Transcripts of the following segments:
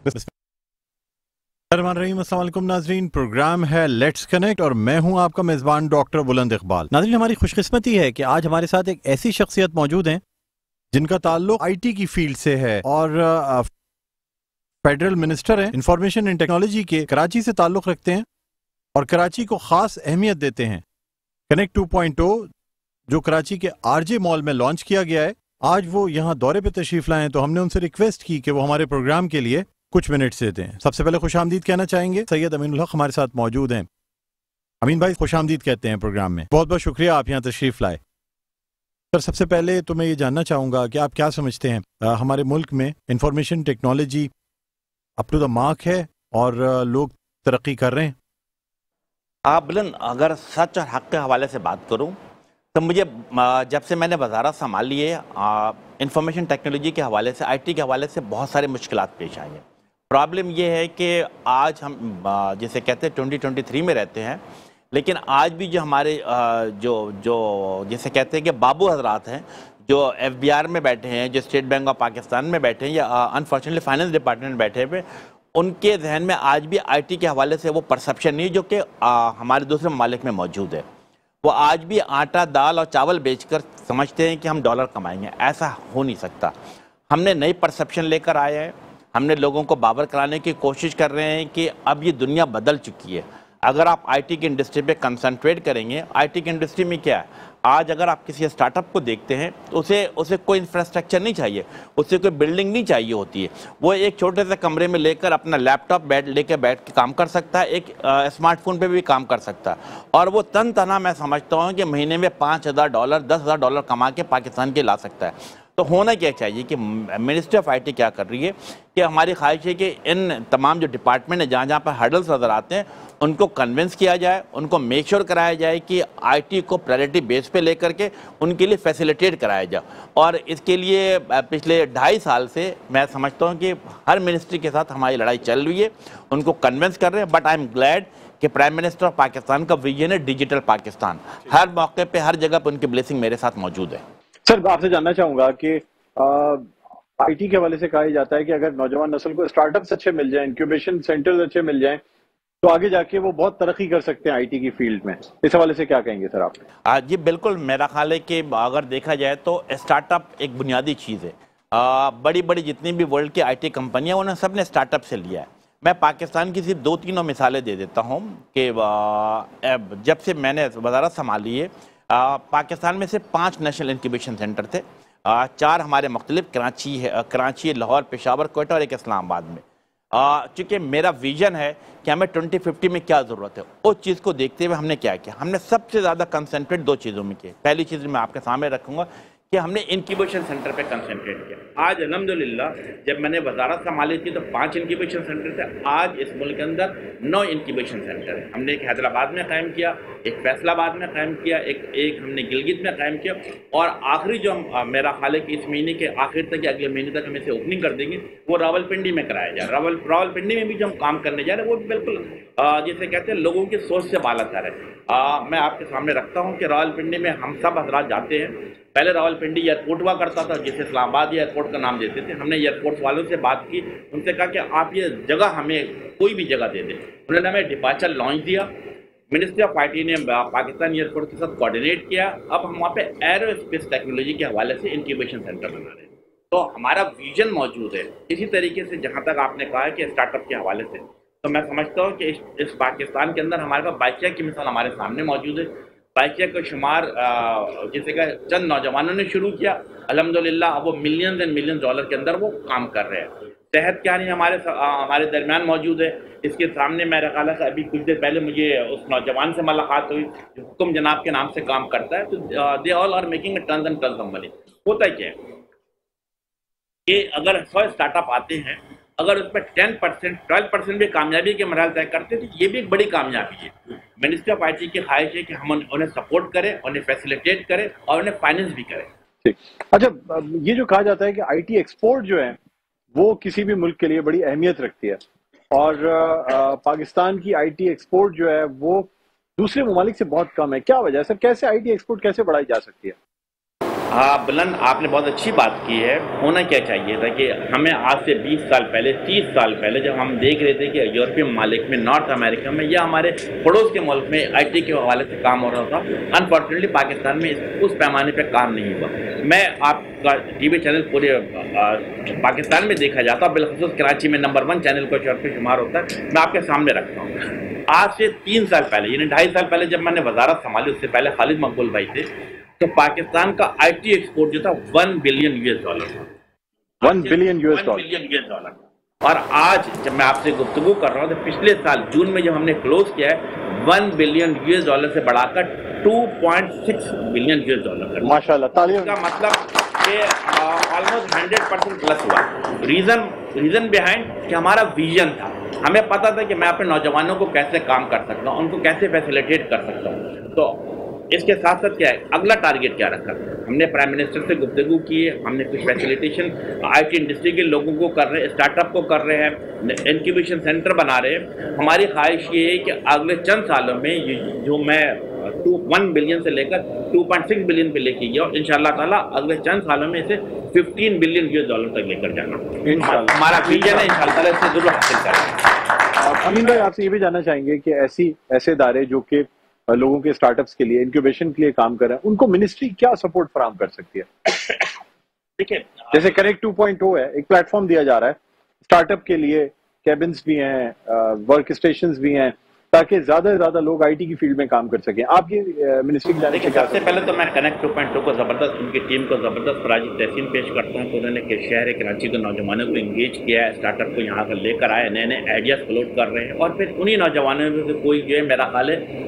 अस्सलामुअलैकुम नाजरीन, प्रोग्राम है लेट्स कनेक्ट और मैं हूं आपका मेजबान डॉक्टर बुलंद इकबाल। नाजरीन, हमारी खुशकिस्मती है कि आज हमारे साथ एक ऐसी शख्सियत मौजूद हैं जिनका ताल्लुक आईटी की फील्ड से है और फेडरल मिनिस्टर हैं इंफॉर्मेशन एंड टेक्नोलॉजी के, कराची से ताल्लुक रखते हैं और कराची को खास अहमियत देते हैं। कनेक्ट 2.0 जो कराची के आरजे मॉल में लॉन्च किया गया है, आज वो यहाँ दौरे पे तशरीफ लाए, तो हमने उनसे रिक्वेस्ट की कि वो हमारे प्रोग्राम के लिए कुछ मिनट्स देते हैं। सबसे पहले खुश आमदीद कहना चाहेंगे, सैयद अमीनुल हक हमारे साथ मौजूद हैं। अमीन भाई, खुश आमदीद कहते हैं प्रोग्राम में। बहुत बहुत शुक्रिया आप यहाँ तशरीफ लाए। सर, सबसे पहले तो मैं ये जानना चाहूँगा कि आप क्या समझते हैं हमारे मुल्क में information technology up to the mark है और लोग तरक्की कर रहे हैं? आप बुलंद, अगर सच और हक के हवाले से बात करूं तो मुझे जब से मैंने वजारत संभाली है इंफॉर्मेशन टेक्नोलॉजी के हवाले से, आईटी के हवाले से बहुत सारे मुश्किलात पेश आई हैं। प्रॉब्लम ये है कि आज हम जैसे कहते हैं 2023 में रहते हैं, लेकिन आज भी जो हमारे जो जो जैसे कहते हैं कि बाबू हजरात हैं जो एफबीआर में बैठे हैं, जो स्टेट बैंक ऑफ पाकिस्तान में बैठे हैं या अनफॉर्चुनेटली फाइनेंस डिपार्टमेंट में बैठे हुए, उनके जहन में आज भी आईटी के हवाले से वो परसेप्शन नहीं जो कि हमारे दूसरे ममालिक में मौजूद है। वो आज भी आटा, दाल और चावल बेचकर समझते हैं कि हम डॉलर कमाएंगे। ऐसा हो नहीं सकता। हमने नई परसेप्शन लेकर आए हैं। हमने लोगों को बावर कराने की कोशिश कर रहे हैं कि अब ये दुनिया बदल चुकी है। अगर आप आईटी की इंडस्ट्री पे कंसंट्रेट करेंगे, आईटी की इंडस्ट्री में क्या है, आज अगर आप किसी स्टार्टअप को देखते हैं तो उसे कोई इंफ्रास्ट्रक्चर नहीं चाहिए, उसे कोई बिल्डिंग नहीं चाहिए होती है। वो एक छोटे से कमरे में लेकर अपना लैपटॉप बैठ के काम कर सकता है, एक स्मार्टफोन पे भी काम कर सकता है, और वो तन तना मैं समझता हूँ कि महीने में $5,000 $10,000 कमा के पाकिस्तान के ला सकता है। तो होना क्या चाहिए कि मिनिस्ट्री ऑफ आईटी क्या कर रही है कि हमारी ख्वाहिश है कि इन तमाम जो डिपार्टमेंट है जहाँ पर हर्डल्स नज़र आते हैं उनको कन्विंस किया जाए, उनको मेक श्योर कराया जाए कि आईटी को प्रायोरिटी बेस पे लेकर के उनके लिए फैसिलिटेट कराया जाए। और इसके लिए पिछले 2.5 साल से मैं समझता हूँ कि हर मिनिस्ट्री के साथ हमारी लड़ाई चल रही है, उनको कन्विंस कर रहे हैं। बट आई एम ग्लैड कि प्राइम मिनिस्टर ऑफ पाकिस्तान का विजन है डिजिटल पाकिस्तान। हर मौके पर, हर जगह पर उनकी ब्लेसिंग मेरे साथ मौजूद है। सर, आपसे जानना चाहूंगा कि आईटी के हवाले से कहा जाता है कि अगर नौजवान नस्ल को स्टार्टअप्स अच्छे मिल जाएं, इंक्यूबेशन सेंटर्स अच्छे मिल जाएं, तो आगे जाके वो बहुत तरक्की कर सकते हैं आईटी की फील्ड में। इस हवाले से क्या कहेंगे सर आप? जी बिल्कुल, मेरा ख्याल है कि अगर देखा जाए तो स्टार्टअप एक बुनियादी चीज़ है। बड़ी बड़ी जितनी भी वर्ल्ड की आईटी कंपनियां, उन्होंने सब ने स्टार्टअप से लिया है। मैं पाकिस्तान की सिर्फ 2-3 मिसालें दे देता हूँ कि जब से मैंने वजारत संभाली है, पाकिस्तान में सिर्फ 5 नेशनल इंक्यूबेशन सेंटर थे। 4 हमारे मुख्तलिफ कराची, लाहौर, पेशावर, कोयटा और एक इस्लामाबाद में। चूँकि मेरा विजन है कि हमें 2050 में क्या ज़रूरत है, उस चीज़ को देखते हुए हमने क्या किया, हमने सबसे ज़्यादा कंसंट्रेट 2 चीज़ों में किया। पहली चीज़ मैं आपके सामने रखूँगा कि हमने इंक्यूबेशन सेंटर पे कंसंट्रेट किया। आज अल्हम्दुलिल्लाह जब मैंने वजारत संभाली थी तो 5 इंक्यूबेशन सेंटर थे। आज इस मुल्क के अंदर 9 इंक्यूबेशन सेंटर है। हमने एक हैदराबाद में कायम किया, एक फैसलाबाद में कायम किया, एक हमने गिलगित में कायम किया, और आखिरी जो मेरा ख्याल है कि इस महीने के आखिर तक या अगले महीने तक हम इसे ओपनिंग कर देंगे, वो रावलपिंडी में कराया जाए। रावलपिंडी में भी जो हम काम करने जा रहे हैं वो बिल्कुल जैसे कहते हैं लोगों की सोच से बालातर है। मैं आपके सामने रखता हूँ कि रावलपिंडी में हम सब हजरात जाते हैं। पहले रावलपिंडी एयरपोर्ट हुआ करता था, जिसे इस्लामाबाद एयरपोर्ट का नाम देते थे। हमने एयरपोर्ट वालों से बात की, उनसे कहा कि आप ये जगह हमें कोई भी जगह दे दें। उन्होंने हमें डिपार्चर लॉन्च दिया। मिनिस्ट्री ऑफ आईटी ने पाकिस्तान एयरपोर्ट के साथ कोऑर्डिनेट किया। अब हम वहाँ पे एरोस्पेस टेक्नोलॉजी के हवाले से इंक्यूबेशन सेंटर बना रहे हैं। तो हमारा विजन मौजूद है। इसी तरीके से जहाँ तक आपने कहा है कि स्टार्टअप के हवाले से, तो मैं समझता हूँ कि इस पाकिस्तान के अंदर हमारे पास बाइकिया की मिसाल हमारे सामने मौजूद है। बाइकिया का शुमार जैसे कि चंद नौजवानों ने शुरू किया, अल्हम्दुलिल्लाह अब वो मिलियंस एंड मिलियंस डॉलर के अंदर वो काम कर रहे हैं। सेहत क्या नहीं हमारे दरमियान मौजूद है। इसके सामने मेरा ख्याल है अभी कुछ देर पहले मुझे उस नौजवान से मुलाकात हुई जो हुक्म जनाब के नाम से काम करता है। तो they all are making tons and tons of money. होता क्या है कि अगर 100 स्टार्टअप आते हैं, अगर उसमें 10% 12% भी कामयाबी के मराहल तय करते हैं तो ये भी एक बड़ी कामयाबी है। मिनिस्ट्री ऑफ आईटी की ख्वाहिश है कि हम उन्हें सपोर्ट करें, उन्हें फैसिलिटेट करें और उन्हें फाइनेंस भी करें। ठीक। अच्छा, ये जो कहा जाता है कि आईटी एक्सपोर्ट जो है वो किसी भी मुल्क के लिए बड़ी अहमियत रखती है, और पाकिस्तान की आईटी एक्सपोर्ट जो है वो दूसरे ममालिक से बहुत कम है। क्या वजह है सर? कैसे आईटी एक्सपोर्ट कैसे बढ़ाई जा सकती है? हाँ बुलंद, आपने बहुत अच्छी बात की है। होना क्या चाहिए था कि हमें आज से 20 साल पहले, 30 साल पहले, जब हम देख रहे थे कि यूरोपीय ममालिक में, नॉर्थ अमेरिका में या हमारे पड़ोस के मुल्क में आईटी के हवाले से काम हो रहा था, अनफॉर्चुनेटली पाकिस्तान में उस पैमाने पर काम नहीं हुआ। मैं आपका टीवी चैनल पूरे पाकिस्तान में देखा जाता, बिलखसूस कराची में नंबर 1 चैनल का शुमार होता है, मैं आपके सामने रखता हूँ। आज से 3 साल पहले, यानी 2.5 साल पहले जब मैंने वजारत संभाली, उससे पहले खालिद मकबूल भाई थे, तो पाकिस्तान का आईटी एक्सपोर्ट जो था $1 बिलियन था। $1 बिलियन। और आज जब मैं आपसे गुफ्तगू कर रहा हूँ, तो पिछले साल जून में जब हमने क्लोज किया है, $1 बिलियन से बढ़ाकर $2.6 बिलियन कर, माशाल्लाह, तालियां। इसका मतलब कि ऑलमोस्ट 100% प्लस हुआ। रीजन बिहाइंड कि हमारा विजन था, हमें पता था कि मैं अपने नौजवानों को कैसे काम कर सकता हूँ, उनको कैसे फैसिलिटेट कर सकता हूँ। तो इसके साथ साथ क्या है, अगला टारगेट क्या रखा, हमने प्राइम मिनिस्टर से गुफ्तगू की है, हमने कुछ फैसिलिटेशन आईटी इंडस्ट्री के लोगों को कर रहे हैं, स्टार्टअप को कर रहे हैं, इंक्यूबेशन सेंटर बना रहे हैं। हमारी ख्वाहिश ये है कि अगले चंद सालों में जो मैं 1 बिलियन से लेकर 2.6 बिलियन पे लेके गया, और इंशाल्लाह ताला अगले चंद सालों में इसे $15 बिलियन तक लेकर जाना हमारा विजन है। इंशाल्लाह ताला इसे जरूर हासिल करेंगे। अमीन भाई, आपसे ये भी जानना चाहेंगे कि ऐसे इदारे जो कि लोगों के स्टार्टअप्स के लिए, इंक्यूबेशन के लिए काम कर रहे हैं, उनको मिनिस्ट्री क्या सपोर्ट फराहम कर सकती है? देखिए, जैसे कनेक्ट 2.0 है, एक प्लेटफॉर्म दिया जा रहा है स्टार्टअप के लिए, कैबिन्स भी हैं, वर्क स्टेशंस भी हैं, ताकि ज्यादा से ज्यादा लोग आईटी की फील्ड में काम कर सकें। आपकी मिनिस्ट्री जाने के सबसे पहले तो मैं कनेक्ट 2.0 को जबरदस्त, उनकी टीम को जबरदस्त फराजी तहसीन पेश करता हूँ कि उन्होंने शहर कराची के नौजवानों को इंगेज किया है, स्टार्टअप को यहाँ पर लेकर आए, नए नए आइडियाज फ्लोट कर रहे हैं, और फिर उन्हीं नौजवानों में से कोई जो है, मेरा ख्याल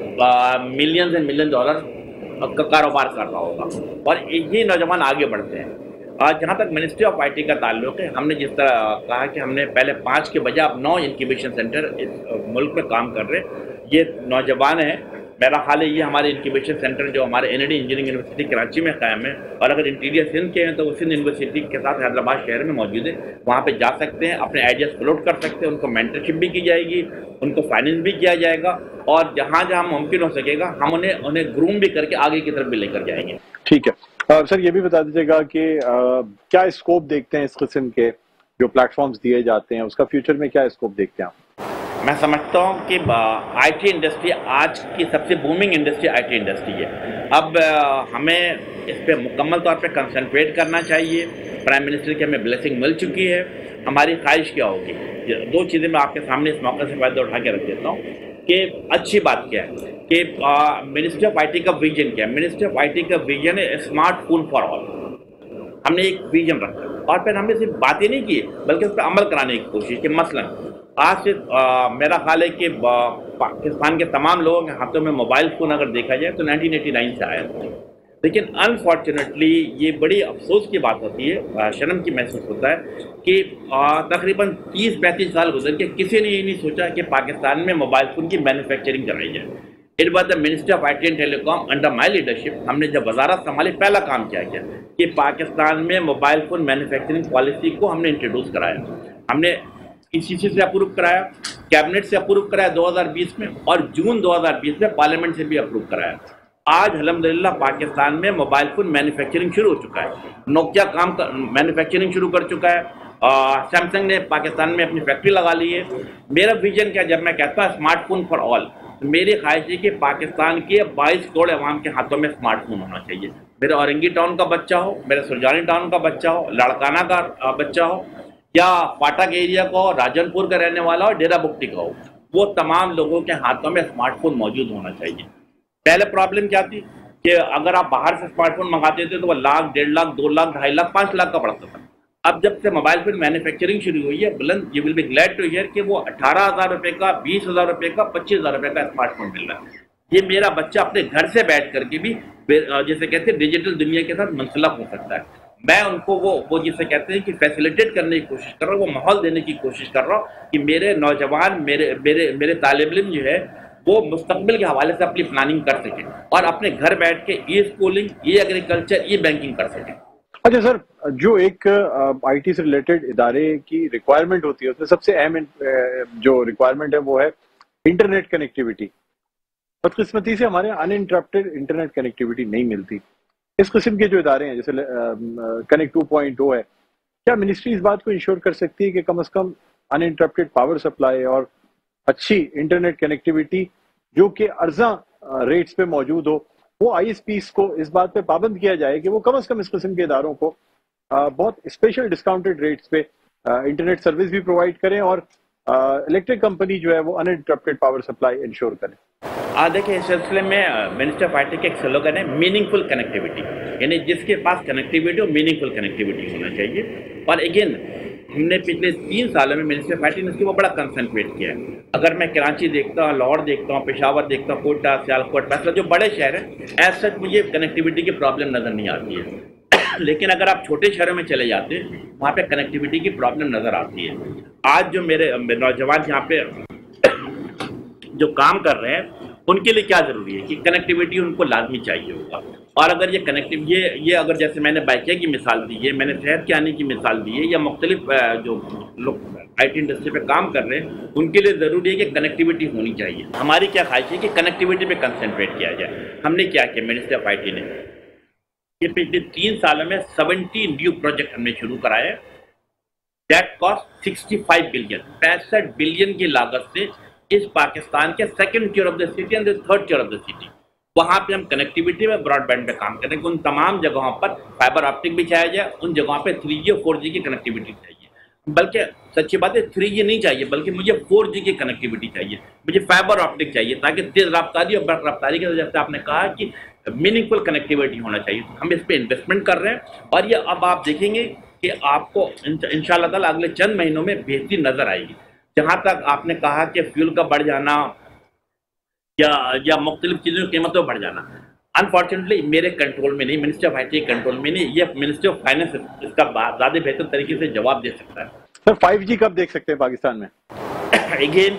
है मिलियंस एंड मिलियन डॉलर का कारोबार कर रहा होगा, और ये नौजवान आगे बढ़ते हैं। जहाँ तक मिनिस्ट्री ऑफ आईटी का ताल्लुक है, हमने जिस तरह कहा कि हमने पहले 5 के बजाय अब 9 इंक्यूबेशन सेंटर इस मुल्क में काम कर रहे हैं। ये नौजवान है, मेरा ख्याल है ये हमारे इंक्यूबेशन सेंटर जो हमारे एनआईडी इंजीनियरिंग यूनिवर्सिटी कराची में कायम है, और अगर इंटीरियर सिंध के हैं तो वो सिंध यूनिवर्सिटी के साथ हैदराबाद शहर में मौजूद है, वहाँ पे जा सकते हैं, अपने आइडियाज फ्लोट कर सकते हैं, उनको मेंटरशिप भी की जाएगी, उनको फाइनेंस भी किया जाएगा, और जहाँ जहाँ मुमकिन हो सकेगा हम उन्हें ग्रूम भी करके आगे की तरफ भी लेकर जाएंगे। ठीक है सर, ये भी बता दीजिएगा कि क्या स्कोप देखते हैं इस किस्म के जो प्लेटफॉर्म्स दिए जाते हैं, उसका फ्यूचर में क्या स्कोप देखते हैं आप? मैं समझता हूँ कि आईटी इंडस्ट्री आज की सबसे बूमिंग इंडस्ट्री आईटी इंडस्ट्री है। अब हमें इस पर मुकम्मल तौर पे कंसंट्रेट करना चाहिए। प्राइम मिनिस्टर की हमें ब्लेसिंग मिल चुकी है। हमारी ख्वाहिश क्या होगी, 2 चीज़ें मैं आपके सामने इस मौके से फ़ायदा उठा के रख देता हूँ कि अच्छी बात क्या है कि मिनिस्ट्री ऑफ आईटी का विजन क्या है। मिनिस्ट्री ऑफ आईटी का विजन है स्मार्टफोन फॉर ऑल। हमने एक विजन रखा और फिर हमने सिर्फ बातें नहीं की बल्कि उस पर अमल कराने की कोशिश की। मसलन आज से मेरा ख्याल है कि पाकिस्तान के तमाम लोगों के हाथों में मोबाइल फ़ोन अगर देखा जाए तो 1989 से आया था, लेकिन अनफॉर्चुनेटली ये बड़ी अफसोस की बात होती है, शर्म की महसूस होता है कि तकरीबन 30-35 साल गुजर के किसी ने ये नहीं सोचा कि पाकिस्तान में मोबाइल फ़ोन की मैन्युफैक्चरिंग कराई जाए। It was the ministry of IT and telecom under my leadership. हमने जब वजारत संभाली पहला काम क्या किया कि पाकिस्तान में मोबाइल फ़ोन मैन्युफैक्चरिंग पॉलिसी को हमने इंट्रोड्यूस कराया। हमने ईसीसी से अप्रूव कराया, कैबिनेट से अप्रूव कराया 2020 में, और जून 2020 में पार्लियामेंट से भी अप्रूव कराया। आज अल्हम्दुलिल्लाह पाकिस्तान में मोबाइल फ़ोन मैन्युफैक्चरिंग शुरू हो चुका है। नोकिया मैन्युफैक्चरिंग शुरू कर चुका है, सैमसंग ने पाकिस्तान में अपनी फैक्ट्री लगा ली है। मेरा विजन क्या, जब मैं कहता हूँ स्मार्टफोन फॉर ऑल, मेरी ख्वाहिश है कि पाकिस्तान के 22 करोड़ अवाम के हाथों में स्मार्टफोन होना चाहिए। मेरे औरंगी टाउन का बच्चा हो, मेरे सुरजानी टाउन का बच्चा हो, लड़काना का बच्चा हो, या फाटक एरिया का हो, राजनपुर का रहने वाला हो, डेरा बुक्टी का हो, वो तमाम लोगों के हाथों में स्मार्टफोन मौजूद होना चाहिए। पहले प्रॉब्लम क्या थी कि अगर आप बाहर से स्मार्टफोन मंगाते थे तो वो लाख, 1.5 लाख, 2 लाख, 2.5 लाख, 5 लाख का पड़ता था। अब जब से मोबाइल फोन मैन्युफैक्चरिंग शुरू हुई है, बुलंद you will be glad to hear कि वो 18,000 रुपये का, 20,000 रुपये का, 25,000 रुपये का स्मार्टफोन मिल रहा है। ये मेरा बच्चा अपने घर से बैठ करके भी जैसे कहते हैं डिजिटल दुनिया के साथ मुंसलक हो सकता है। मैं उनको वो जिसे कहते हैं कि फैसिलिटेट करने की कोशिश कर रहा हूँ, वो माहौल देने की कोशिश कर रहा हूँ कि मेरे नौजवान, मेरे तालिब इल्म जो है वो मुस्तकबिल के हवाले से अपनी प्लानिंग कर सकें और अपने घर बैठ के e schooling, e agriculture, e banking कर सकें। अच्छा सर, जो एक आईटी से रिलेटेड इदारे की रिक्वायरमेंट होती है उसमें सबसे अहम जो रिक्वायरमेंट है वो है इंटरनेट कनेक्टिविटी। बदकिस्मती से हमारे अनइंटरप्टेड इंटरनेट कनेक्टिविटी नहीं मिलती। इस किस्म के जो इदारे हैं जैसे कनेक्ट 2.0 है, क्या मिनिस्ट्री इस बात को इंश्योर कर सकती है कि कम से कम अनइंटरप्टेड पावर सप्लाई और अच्छी इंटरनेट कनेक्टिविटी जो कि अर्जा रेट्स पे मौजूद हो, वो आईएसपीज को इस बात पे पाबंद किया जाए कि वो कम से कम इस किस्म के इदारों को बहुत स्पेशल डिस्काउंटेड रेट्स पे इंटरनेट सर्विस भी प्रोवाइड करें और इलेक्ट्रिक कंपनी जो है वो अनइंटरप्टेड पावर सप्लाई इंश्योर करें। देखिए, इस सिलसिले में मिनिस्टर ऑफ आईटी का एक स्लोगन है मीनिंगफुल कनेक्टिविटी, यानी जिसके पास कनेक्टिविटी हो मीनिंगफुल कनेक्टिविटी होना चाहिए। और अगेन हमने पिछले 3 सालों में मिनिस्टर ऑफ आईटी ने इसके ऊपर बड़ा कंसंट्रेट किया है। अगर मैं कराची देखता हूँ, लाहौर देखता हूँ, पेशावर देखता हूँ, कोटा, सियालकोट, फैसला, जो बड़े शहर हैं, एज सच मुझे कनेक्टिविटी की प्रॉब्लम नज़र नहीं आती है। लेकिन अगर आप छोटे शहरों में चले जाते हैं, वहाँ पे कनेक्टिविटी की प्रॉब्लम नज़र आती है। आज जो मेरे नौजवान यहाँ पे जो काम कर रहे हैं, उनके लिए क्या ज़रूरी है कि कनेक्टिविटी उनको लाजमी चाहिए होगा। और अगर ये कनेक्टिव ये अगर जैसे मैंने बाइकिया की मिसाल दी है, मैंने शहर के आने की मिसाल दी है, या मुख्तलिफ जो लोग आईटी इंडस्ट्री पे काम कर रहे हैं, उनके लिए ज़रूरी है कि कनेक्टिविटी होनी चाहिए। हमारी क्या ख्वाहिश है कि कनेक्टिविटी पे कंसंट्रेट किया जाए। हमने क्या किया, मिनिस्टर ऑफ आईटी ने ये पिछले 3 सालों में 70 न्यू प्रोजेक्ट हमने शुरू कराए, दैट कॉस्ट 65 बिलियन, 65 बिलियन की लागत से इस पाकिस्तान के second tier of the city and third tier of the city, वहाँ पे हम कनेक्टिविटी में ब्रॉडबैंड पे काम करेंगे। उन तमाम जगहों पर फाइबर ऑप्टिक बिछाया जाए, उन जगहों पे 3G और 4G की कनेक्टिविटी चाहिए। बल्कि सच्ची बात है, 3G नहीं चाहिए, बल्कि मुझे 4G की कनेक्टिविटी चाहिए, मुझे फाइबर ऑप्टिक चाहिए, ताकि तेज रफ्तारी और बड़ रफ्तारी की वजह से आपने कहा कि मीनिंगफुल कनेक्टिविटी होना चाहिए। हम इस पर इन्वेस्टमेंट कर रहे हैं और ये अब आप देखेंगे कि आपको इंशाअल्लाह ताला अगले चंद महीनों में बेहतरी नजर आएगी। जहाँ तक आपने कहा कि फ्यूल का बढ़ जाना या मुख्तलिफ चीज़ों की कीमतों बढ़ जाना, अनफॉर्चुनेटली मेरे कंट्रोल में नहीं, मिनिस्टर ऑफ आईटी कंट्रोल में नहीं, ये मिनिस्टर ऑफ फाइनेंस इसका ज़्यादा बेहतर तरीके से जवाब दे सकता है। सर 5G कब देख सकते हैं पाकिस्तान में? अगेन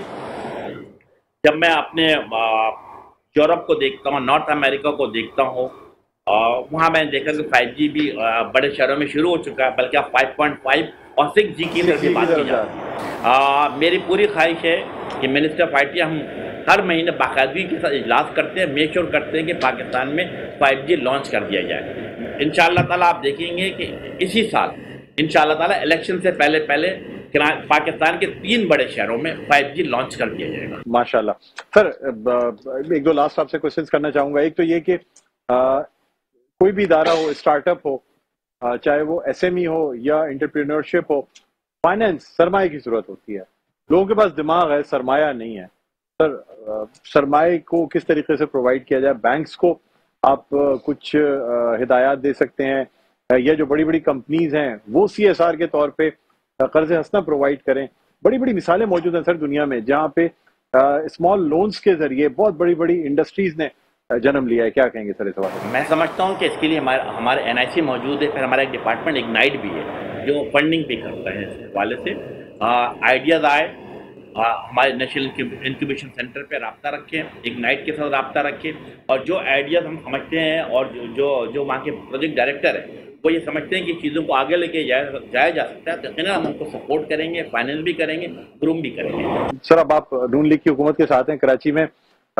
जब मैं अपने यूरोप को देखता हूँ, नॉर्थ अमेरिका को देखता हूँ, वहाँ मैंने देखा कि 5G भी बड़े शहरों में शुरू हो चुका है, बल्कि अब 5.5 और 6G की तरफ बात की जाती है। मेरी पूरी ख्वाहिश है कि मिनिस्टर ऑफ आईटी हम हर महीने बाकायदगी के साथ इजलास करते हैं, मेक श्योर करते हैं कि पाकिस्तान में 5G लॉन्च कर दिया जाए। इंशाअल्लाह ताला आप देखेंगे कि इसी साल इंशाअल्लाह ताला इलेक्शन से पहले पाकिस्तान के 3 बड़े शहरों में 5G लॉन्च कर दिया जाएगा। माशाल्लाह। सर एक दो लास्ट आपसे क्वेश्चंस करना चाहूँगा। एक तो ये कि कोई भी इदारा हो, स्टार्टअप हो, चाहे वो SME हो या एंटरप्रेन्योरशिप हो, फाइनेंस सरमाए की जरूरत होती है। लोगों के पास दिमाग है, सरमाया नहीं है। सर सरमाए को किस तरीके से प्रोवाइड किया जाए? बैंक्स को आप कुछ हिदायत दे सकते हैं या जो बड़ी बड़ी कंपनीज हैं वो CSR के तौर पे कर्ज हसना प्रोवाइड करें? बड़ी बड़ी मिसालें मौजूद हैं सर दुनिया में, जहाँ पे स्मॉल लोन्स के जरिए बहुत बड़ी बड़ी इंडस्ट्रीज ने जन्म लिया है। क्या कहेंगे सर इस बारे में? मैं समझता हूँ कि इसके लिए हमारे NIC मौजूद है, फिर हमारा एक डिपार्टमेंट इग्नाइट भी है जो फंडिंग भी करता है। इस हवाले से आइडियाज़ आए, हमारे नेशनल इंक्यूबेशन सेंटर पे रब्ता रखें, इग्नाइट के साथ रब्ता रखें, और जो आइडियाज़ हम समझते हैं और जो वहाँ के प्रोजेक्ट डायरेक्टर हैं वो ये समझते हैं कि चीज़ों को आगे लेके जाया जा सकता है, तो यकीनन हम उनको सपोर्ट करेंगे, फाइनेंस भी करेंगे, ग्रूम भी करेंगे। सर अब आप नून लीग की हुकूमत के साथ हैं, कराची में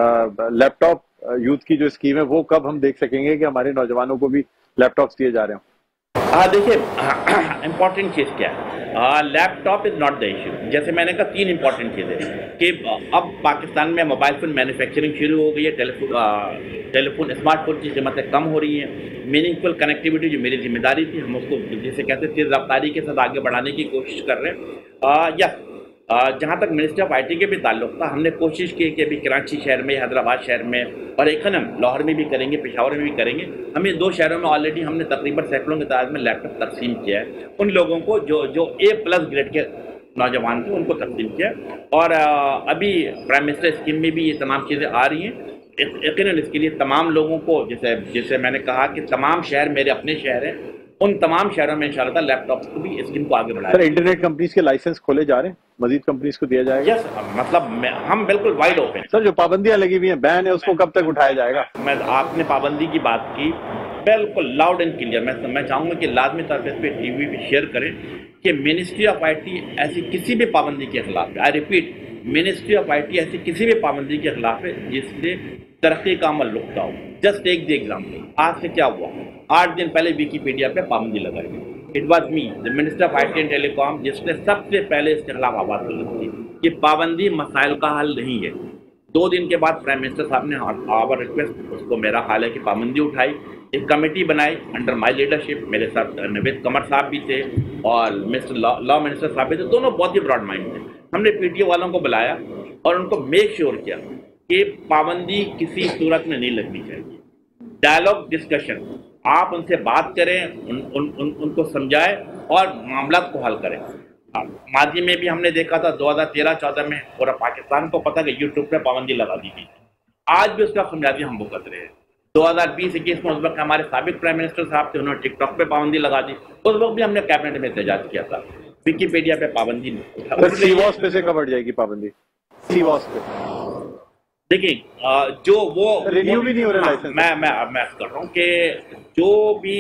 लैपटॉप यूथ की जो स्कीम है वो कब हम देख सकेंगे कि हमारे नौजवानों को भी लैपटॉप्स दिए जा रहे हो? देखिए इम्पॉर्टेंट चीज़ क्या है, laptop is not the issue. जैसे मैंने कहा 3 इंपॉर्टेंट चीज़ें कि अब पाकिस्तान में मोबाइल फ़ोन मैन्युफैक्चरिंग शुरू हो गई है, टेलीफोन स्मार्टफोन की कीमतें कम हो रही हैं, मीनिंगफुल कनेक्टिविटी जो मेरी जिम्मेदारी थी हम उसको जिसे कहते हैं तेज़ रफ्तारी के साथ आगे बढ़ाने की कोशिश कर रहे हैं। या जहाँ तक मिनिस्टर ऑफ आईटी के भी ताल्लुक था, हमने कोशिश की कि अभी कराची शहर में, हैदराबाद शहर में, और एक हम लाहौर में भी करेंगे, पेशावर में भी करेंगे। हम ये 2 शहरों में ऑलरेडी हमने तकरीबन सैकड़ों की तादाद में लैपटॉप तकसीम किया है उन लोगों को जो A+ ग्रेड के नौजवान थे, उनको तकसीम किया। और अभी प्राइम मिनिस्टर स्कीम में भी ये तमाम चीज़ें आ रही हैं। यकीनन इसके लिए तमाम लोगों को, जैसे मैंने कहा कि तमाम शहर मेरे अपने शहर हैं, उन तमाम शहरों में इंशाअल्लाह लैपटॉप को भी स्कीम को आगे बढ़ाया। सर इंटरनेट कंपनीज के लाइसेंस खोले जा रहे हैं, मजीद कंपनीज को दिया जाएगा? यस, मतलब हम बिल्कुल वाइड ओपन। सर जो पाबंदियां लगी हुई हैं, बैन है, उसको कब तक उठाया जाएगा? आपने पाबंदी की बात की, बिल्कुल लाउड एंड क्लियर मैं चाहूँगा कि लाजमी तौर पर इस पर TV पे शेयर करें कि मिनिस्ट्री ऑफ आईटी ऐसी किसी भी पाबंदी के खिलाफ है। I repeat, ministry of IT ऐसी किसी भी पाबंदी के खिलाफ है जिससे तरक्की का अमल रुकता हो। जस्ट टेक द एग्जाम्पल, आज से क्या हुआ, 8 दिन पहले विकीपीडिया पे पाबंदी लगाई गई। It was me, the minister of IT and telecom, जिसने सबसे पहले इसके खिलाफ आवाज बुलंद की कि पाबंदी मसाइल का हल नहीं है। 2 दिन के बाद प्राइम मिनिस्टर साहब ने आवर रिक्वेस्ट, उसको मेरा ख्याल है कि पाबंदी उठाई, एक कमेटी बनाई अंडर माय लीडरशिप, मेरे साथ नवेद कमर साहब भी थे और मिस्टर लॉ मिनिस्टर साहब भी थे, दोनों बहुत ही ब्रॉड माइंड थे। हमने PTO वालों को बुलाया और उनको मेक श्योर किया कि पाबंदी किसी सूरत में नहीं लगनी चाहिए। डायलॉग डिस्कशन, आप उनसे बात करें, उनको समझाएं और मामला को हल करें। माजी में भी हमने देखा था 2013-14 में पूरा पाकिस्तान को पता कि यूट्यूब पे पाबंदी लगा दी थी, आज भी उसका खमियाजी हम भुगत रहे हैं। 2020-21 में उस वक्त हमारे साबिक प्राइम मिनिस्टर साहब थे, उन्होंने टिकटॉक पे पाबंदी लगा दी, उस वक्त भी हमने कैबिनेट में एहतजाज किया था। विकीपीडिया पे पाबंदी नहीं, सीवॉस पे से कब हट जाएगी पाबंदी? सीवॉस पे देखिए, जो वो रिन्यू भी नहीं हो रहा लाइसेंस। मैं कर रहा हूँ कि जो भी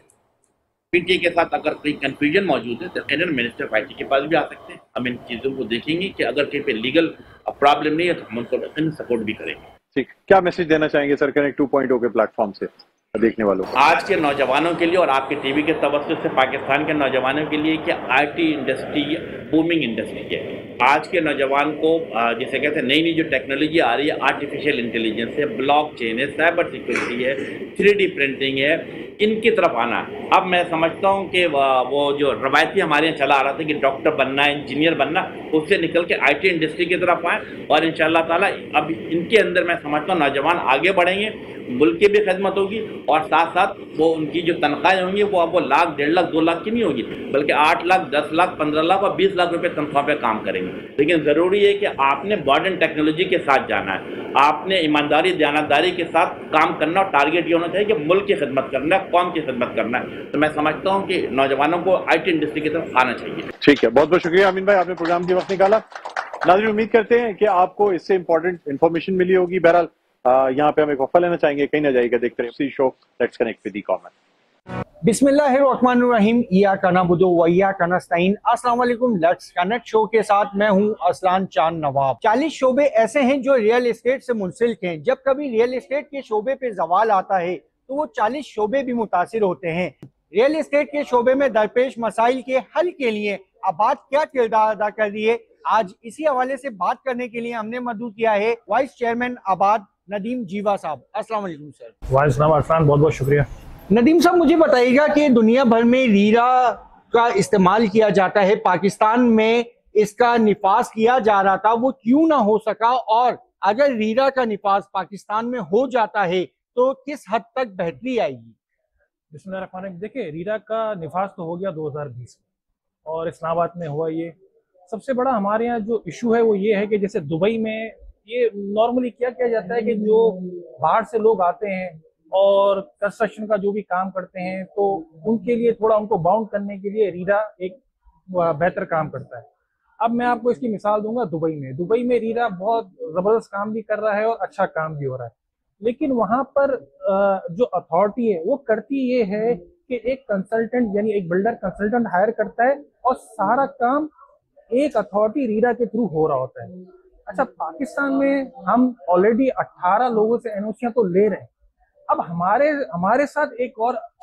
PTA के साथ अगर कोई कंफ्यूजन मौजूद है तो यकीनन मिनिस्टर ऑफ IT के पास भी आ सकते हैं। हम इन चीज़ों को देखेंगे कि अगर कहीं पे लीगल प्रॉब्लम नहीं है तो हम उनको सपोर्ट भी करेंगे। ठीक, क्या मैसेज देना चाहेंगे सर कनेक्ट 2.0 के प्लेटफॉर्म से देखने वालों को? आज के नौजवानों के लिए और आपके टीवी के तवज्जुह से पाकिस्तान के नौजवानों के लिए कि IT इंडस्ट्री बूमिंग इंडस्ट्री है। आज के नौजवान को जैसे कहते हैं नई नई जो टेक्नोलॉजी आ रही है, आर्टिफिशियल इंटेलिजेंस है, ब्लॉकचेन है, साइबर सिक्योरिटी है, 3D प्रिंटिंग है, इनकी तरफ आना। अब मैं समझता हूँ कि वो जो रवायती हमारे यहाँ चला आ रहा था कि डॉक्टर बनना, इंजीनियर बनना, उससे निकल के IT इंडस्ट्री की तरफ आए और इंशाअल्लाह ताला अब इनके अंदर मैं समझता हूँ नौजवान आगे बढ़ेंगे, मुल्क की भी खिदमत होगी और साथ साथ वो उनकी जो तनख्वाहें होंगी वो अब वो लाख, 1.5 लाख, 2 लाख की नहीं होगी, बल्कि 8 लाख, 10 लाख, 15 लाख और 20 लाख रुपए तनख्वाह पे काम करेंगे। लेकिन ज़रूरी है कि आपने मॉडर्न टेक्नोलॉजी के साथ जाना है, आपने ईमानदारी, दयानतदारी के साथ काम करना और टारगेट ये होना चाहिए कि मुल्क की खिदमत करना है, कौम की खिदमत करना है। तो मैं समझता हूँ कि नौजवानों को IT इंडस्ट्री की तरफ आना चाहिए। ठीक है, बहुत बहुत शुक्रिया अमीन भाई, आपने प्रोग्राम के वक्त निकाला। नाज़रीन, उम्मीद करते हैं कि आपको इससे इंपॉर्टेंट इन्फॉर्मेशन मिली होगी। बहरहाल यहाँ पे हम एक वक्फा लेना चाहेंगे, कहीं ना जाइएगा, देखते रहिए show let's connect with e-commerce. बिस्मिल्लाहिर्रहमानिर्रहीम, इय्याका नअबुदु व इय्याका नस्तईन। अस्सलाम वालेकुम। लेट्स कनेक्ट शो के साथ मैं हूं असलान चांद नवाब। 40 शोबे ऐसे हैं जो रियल एस्टेट से मुंसलिक हैं। जब कभी रियल एस्टेट के शोबे पे जवाल आता है तो वो 40 शोबे भी मुतासिर होते हैं। रियल एस्टेट के शोबे में दरपेश मसाइल के हल के लिए आबाद क्या किरदार अदा कर रही है, आज इसी हवाले से बात करने के लिए हमने मदऊ किया है वाइस चेयरमैन आबाद नदीम जीवा साहब। अस्सलाम वालेकुम सर। वालेकुम अस्सलाम, बहुत बहुत शुक्रिया। नदीम साहब, मुझे बताइएगा कि दुनिया भर में रीरा का इस्तेमाल किया जाता है, पाकिस्तान में इसका निफाज किया जा रहा था, वो क्यों ना हो सका, और अगर रीरा का निफाज पाकिस्तान में हो जाता है तो किस हद तक बेहतरी आएगी? बिस्मिल्लाहिर्रहमानिर्रहीम। देखिए, रीरा का निफाज तो हो गया 2020 में और इस्लामाबाद में हुआ। ये सबसे बड़ा हमारे यहाँ जो इशू है वो ये है कि जैसे दुबई में ये नॉर्मली क्या किया जाता है कि जो बाहर से लोग आते हैं और कंस्ट्रक्शन का जो भी काम करते हैं तो उनके लिए थोड़ा उनको बाउंड करने के लिए रीरा एक बेहतर काम करता है। अब मैं आपको इसकी मिसाल दूंगा दुबई में। दुबई में रीरा बहुत ज़बरदस्त काम भी कर रहा है और अच्छा काम भी हो रहा है, लेकिन वहाँ पर जो अथॉरिटी है वो करती ये है कि एक कंसल्टेंट यानी एक बिल्डर कंसल्टेंट हायर करता है और सारा काम एक अथॉरिटी रीरा के थ्रू हो रहा होता है। अच्छा, पाकिस्तान में हम ऑलरेडी 18 लोगों से NOCs तो ले रहे हैं। अब हमारे साथ एक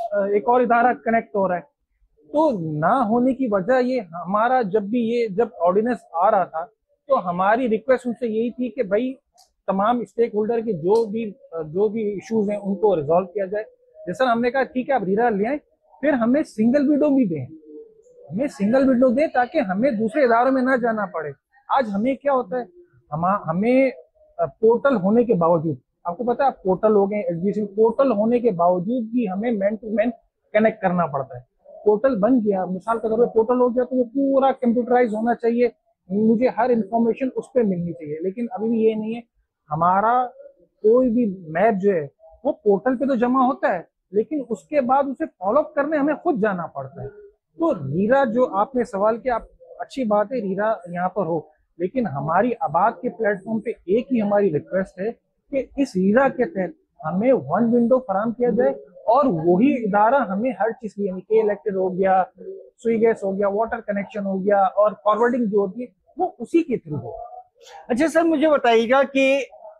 और इदारा कनेक्ट हो रहा है, तो ना होने की वजह ये हमारा जब ऑर्डिनेंस आ रहा था तो हमारी रिक्वेस्ट उनसे यही थी कि भाई तमाम स्टेक होल्डर के जो भी इश्यूज हैं उनको रिजॉल्व किया जाए। जैसा हमने कहा ठीक है आप रीरा ले आए, फिर हमें सिंगल विंडो भी दें, हमें सिंगल विंडो दें ताकि हमें दूसरे इदारों में ना जाना पड़े। आज हमें क्या होता है, हमें पोर्टल होने के बावजूद, आपको पता है पोर्टल हो गए SBC, पोर्टल होने के बावजूद भी हमें मैन टू मैन कनेक्ट करना पड़ता है। पोर्टल बन गया, मिसाल के तौर पर पोर्टल हो गया तो वो पूरा कंप्यूटराइज होना चाहिए, मुझे हर इंफॉर्मेशन उस पर मिलनी चाहिए, लेकिन अभी भी ये नहीं है। हमारा कोई भी मैप जो है वो पोर्टल पे तो जमा होता है, लेकिन उसके बाद उसे फॉलो करने हमें खुद जाना पड़ता है। तो रीरा जो आपने सवाल किया, अच्छी बात है रीरा यहाँ पर हो, लेकिन हमारी आबाद के प्लेटफॉर्म पे एक ही हमारी रिक्वेस्ट है कि इस रीरा के तहत हमें वन विंडो फराम किया जाए और वही इदारा हमें हर चीज की, यानी कि इलेक्ट्रिक हो गया, सुई गैस हो गया, वाटर कनेक्शन हो गया और फॉरवर्डिंग जो होती है वो उसी के थ्रू हो। अच्छा सर, मुझे बताइएगा कि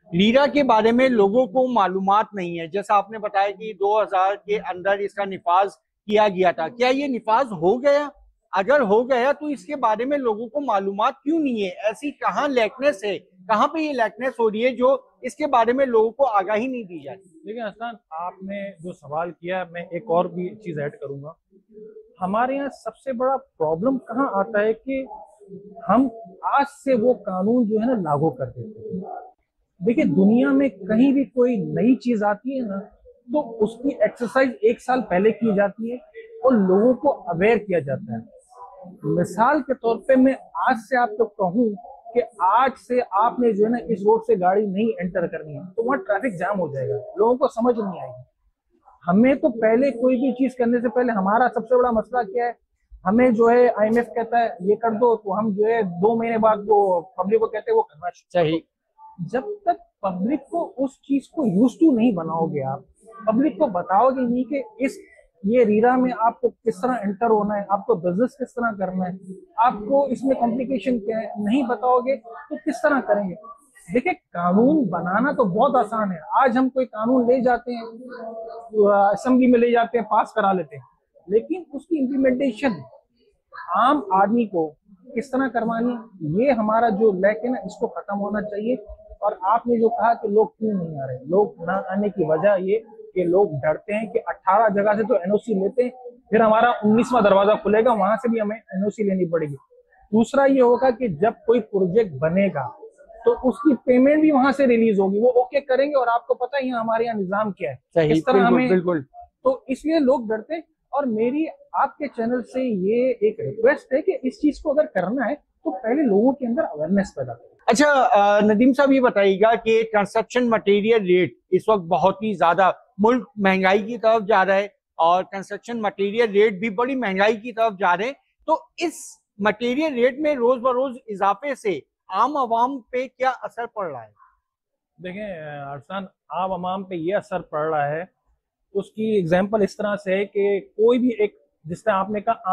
रीरा के बारे में लोगों को मालूमात नहीं है। जैसा आपने बताया कि 2000 के अंदर इसका निफाज किया गया था, क्या ये निफाज हो गया? अगर हो गया तो इसके बारे में लोगों को मालूमात क्यों नहीं है? ऐसी कहाँ लैकनेस है, कहाँ पे ये लैकनेस हो रही है जो इसके बारे में लोगों को आगाही नहीं दी जाती? देखिए हसन, आपने जो सवाल किया, मैं एक और भी चीज ऐड करूंगा। हमारे यहाँ सबसे बड़ा प्रॉब्लम कहाँ आता है कि हम आज से वो कानून जो है ना लागू कर देते हैं। देखिए दुनिया में कहीं भी कोई नई चीज आती है ना, तो उसकी एक्सरसाइज एक साल पहले की जाती है और लोगों को अवेयर किया जाता है। मिसाल के तौर पे मैं आज से आपको कहूँ कि आज से आपने जो है ना इस रोड से गाड़ी नहीं एंटर करनी है, तो वहाँ ट्रैफिक जाम हो जाएगा, लोगों को समझ नहीं आएगी। हमें तो पहले कोई भी चीज करने से पहले हमारा सबसे बड़ा मसला क्या है, हमें जो है IMF कहता है ये कर दो, तो हम जो है 2 महीने बाद वो पब्लिक को कहते हैं वो करना चाहिए। जब तक पब्लिक को उस चीज को यूज टू नहीं बनाओगे, आप पब्लिक को बताओगे नहीं कि इस ये रीरा में आपको किस तरह एंटर होना है, आपको बिजनेस किस तरह करना है, आपको इसमें कॉम्प्लिकेशन क्या है, नहीं बताओगे तो किस तरह करेंगे? देखिए कानून बनाना तो बहुत आसान है। आज हम कोई कानून ले जाते हैं, असेंबली में ले जाते हैं, पास करा लेते हैं, लेकिन उसकी इम्प्लीमेंटेशन आम आदमी को किस तरह करवानी है, ये हमारा जो लैक है ना, इसको खत्म होना चाहिए। और आपने जो कहा कि लोग क्यों नहीं आ रहे, लोग ना आने की वजह ये कि लोग डरते हैं कि 18 जगह से तो NOC लेते हैं, फिर हमारा 19वां दरवाजा खुलेगा, वहां से भी हमें NOC लेनी पड़ेगी। दूसरा ये होगा कि जब कोई प्रोजेक्ट बनेगा तो उसकी पेमेंट भी वहां से रिलीज होगी, वो ओके करेंगे। और आपको पता है हमारे यहाँ निजाम क्या है, इस तरह हमें बिल्कुल, तो इसलिए लोग डरते हैं। और मेरी आपके चैनल से ये एक रिक्वेस्ट है कि इस चीज को अगर करना है तो पहले लोगों के अंदर अवेयरनेस पैदा करें। अच्छा नदीम साहब, ये बताइएगा कि कंस्ट्रक्शन मटेरियल रेट इस वक्त बहुत ही ज्यादा, मुल्क महंगाई की तरफ जा रहा है और कंस्ट्रक्शन मटेरियल रेट भी बड़ी महंगाई की तरफ जा रहे हैं, तो इस मटेरियल रेट में रोज बरोज इजाफे से आम आवाम पे क्या असर पड़ रहा है? देखें अरसान, आम आवाम पे ये असर पड़ रहा है, उसकी एग्जांपल इस तरह से है कि कोई भी एक, जिस तरह आपने कहा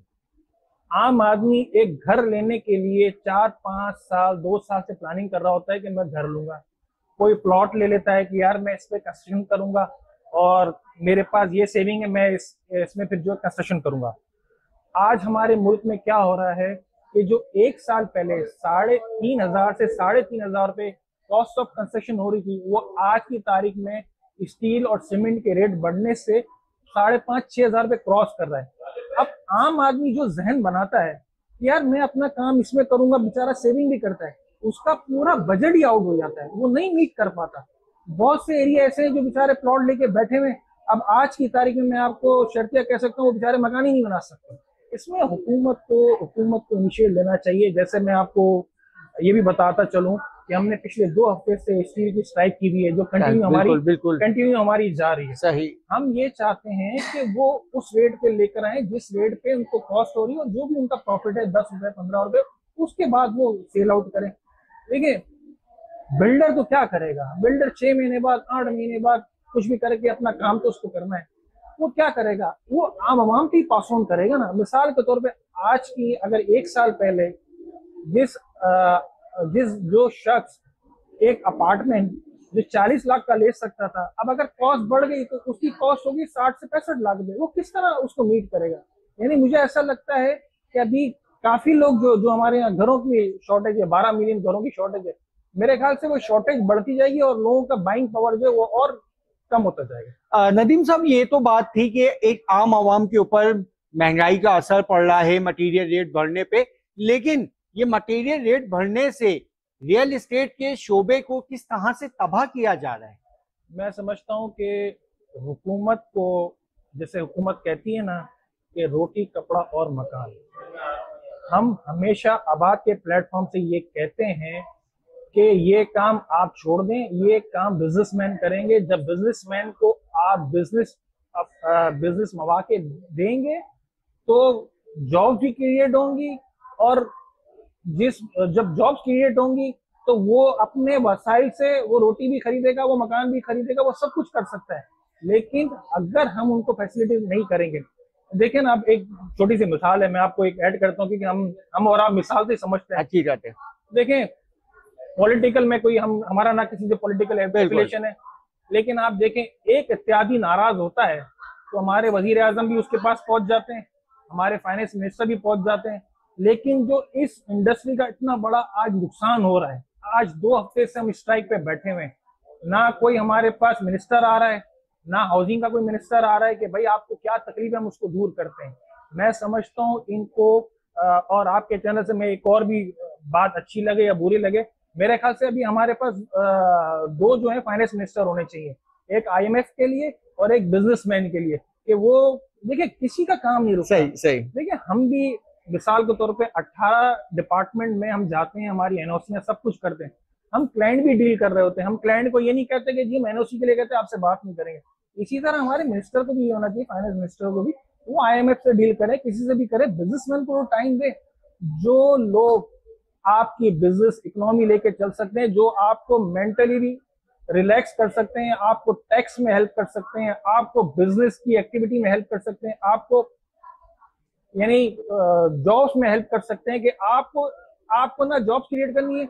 आम आदमी एक घर लेने के लिए 4-5 साल 2 साल से प्लानिंग कर रहा होता है कि मैं घर लूंगा। कोई प्लॉट ले लेता है कि यार मैं इस पे कंस्ट्रक्शन करूंगा और मेरे पास ये सेविंग है, मैं इसमें फिर जो कंस्ट्रक्शन करूंगा। आज हमारे मुल्क में क्या हो रहा है कि जो 1 साल पहले 3,500 से 3,500 रुपए कॉस्ट ऑफ कंस्ट्रक्शन हो रही थी, वो आज की तारीख में स्टील और सीमेंट के रेट बढ़ने से 5,500-6 हजार रुपए क्रॉस कर रहा है। अब आम आदमी जो जहन बनाता है यार मैं अपना काम इसमें करूंगा, बेचारा सेविंग भी करता है, उसका पूरा बजट ही आउट हो जाता है, वो नहीं मीट कर पाता। बहुत से एरिया ऐसे हैं जो बेचारे प्लॉट लेके बैठे हुए, अब आज की तारीख में मैं आपको शर्तिया कह सकता हूँ वो बेचारे मकान ही नहीं बना सकते। इसमें हुकूमत को इनिशिएट लेना चाहिए। जैसे मैं आपको ये भी बताता चलूं कि हमने पिछले 2 हफ्ते से स्टील की स्ट्राइक की हुई है, जो कंटिन्यू हमारी जा रही है। सही, हम ये चाहते हैं कि वो उस रेट पे लेकर आए जिस रेट पे उनको कॉस्ट हो रही है, और जो भी उनका प्रॉफिट है 10 रुपए 15 रुपए, उसके बाद वो सेल आउट करें। देखिए बिल्डर तो क्या करेगा, बिल्डर 6 महीने बाद 8 महीने बाद कुछ भी करके अपना काम तो उसको करना है, वो क्या करेगा, वो आम आवाम पे ही पास ऑन करेगा ना। मिसाल के तौर पे आज की अगर 1 साल पहले जो शख्स एक अपार्टमेंट जो 40 लाख का ले सकता था, अब अगर कॉस्ट बढ़ गई तो उसकी कॉस्ट होगी 60 से 65 लाख में, वो किस तरह उसको मीट करेगा? यानी मुझे ऐसा लगता है कि अभी काफी लोग जो हमारे यहाँ घरों की शॉर्टेज है, 12 मिलियन घरों की शॉर्टेज है, मेरे ख्याल से वो शॉर्टेज बढ़ती जाएगी और लोगों का बाइंग पावर जो है वो और कम होता जाएगा। नदीम साहब, ये तो बात थी कि एक आम आवाम के ऊपर महंगाई का असर पड़ रहा है मटेरियल रेट बढ़ने पे, लेकिन ये मटेरियल रेट बढ़ने से रियल एस्टेट के शोबे को किस तरह से तबाह किया जा रहा है? मैं समझता हूँ कि हुकूमत को, जैसे हुकूमत कहती है ना कि रोटी कपड़ा और मकान, हम हमेशा आबाद के प्लेटफॉर्म से ये कहते हैं कि ये काम आप छोड़ दें, ये काम बिजनेसमैन करेंगे। जब बिजनेसमैन को आप बिजनेस मौके देंगे तो जॉब भी क्रिएट होंगी, और जब जॉब्स क्रिएट होंगी तो वो अपने वसाइल से वो रोटी भी खरीदेगा, वो मकान भी खरीदेगा, वो सब कुछ कर सकता है। लेकिन अगर हम उनको फैसिलिटीज नहीं करेंगे, देखिए ना, अब एक छोटी सी मिसाल है, मैं आपको एक ऐड करता हूँ क्योंकि हम और आप मिसाल से समझते हैं। अच्छी बात है। देखें पॉलिटिकल में कोई हमारा ना किसी से पॉलिटिकल एफिलिएशन है, लेकिन आप देखें एक इत्यादि नाराज होता है तो हमारे वजीर आजम भी उसके पास पहुंच जाते हैं, हमारे फाइनेंस मिनिस्टर भी पहुंच जाते हैं। लेकिन जो इस इंडस्ट्री का इतना बड़ा आज नुकसान हो रहा है, आज 2 हफ्ते से हम स्ट्राइक पे बैठे हुए हैं, ना कोई हमारे पास मिनिस्टर आ रहा है, ना हाउसिंग का कोई मिनिस्टर आ रहा है कि भाई आपको क्या तकलीफ है हम उसको दूर करते हैं। मैं समझता हूँ इनको और आपके चैनल से मैं एक और भी बात अच्छी लगे या बुरी लगे, मेरे ख्याल से अभी हमारे पास 2 जो है फाइनेंस मिनिस्टर होने चाहिए, एक IMF के लिए और एक बिजनेसमैन के लिए, कि वो देखिए किसी का काम नहीं रुकता। सही। देखिए हम भी मिसाल के तौर पे 18 डिपार्टमेंट में हम जाते हैं, हमारी NOC सब कुछ करते हैं, हम क्लाइंट भी डील कर रहे होते हैं, हम क्लाइंट को ये नहीं कहते कि जी हम NOC के लिए कहते हैं आपसे बात नहीं करेंगे। इसी तरह हमारे मिनिस्टर को भी ये होना चाहिए, फाइनेंस मिनिस्टर को भी, वो IMF से डील करे, किसी से भी करे, बिजनेसमैन को टाइम दे। जो लोग आपकी बिजनेस इकोनॉमी लेके चल सकते हैं, जो आपको मेंटली भी रिलैक्स कर सकते हैं, आपको टैक्स में हेल्प कर सकते हैं, आपको बिजनेस की एक्टिविटी में हेल्प कर सकते हैं, आपको यानी जॉब्स में हेल्प कर सकते हैं, कि आपको ना जॉब्स क्रिएट करनी है।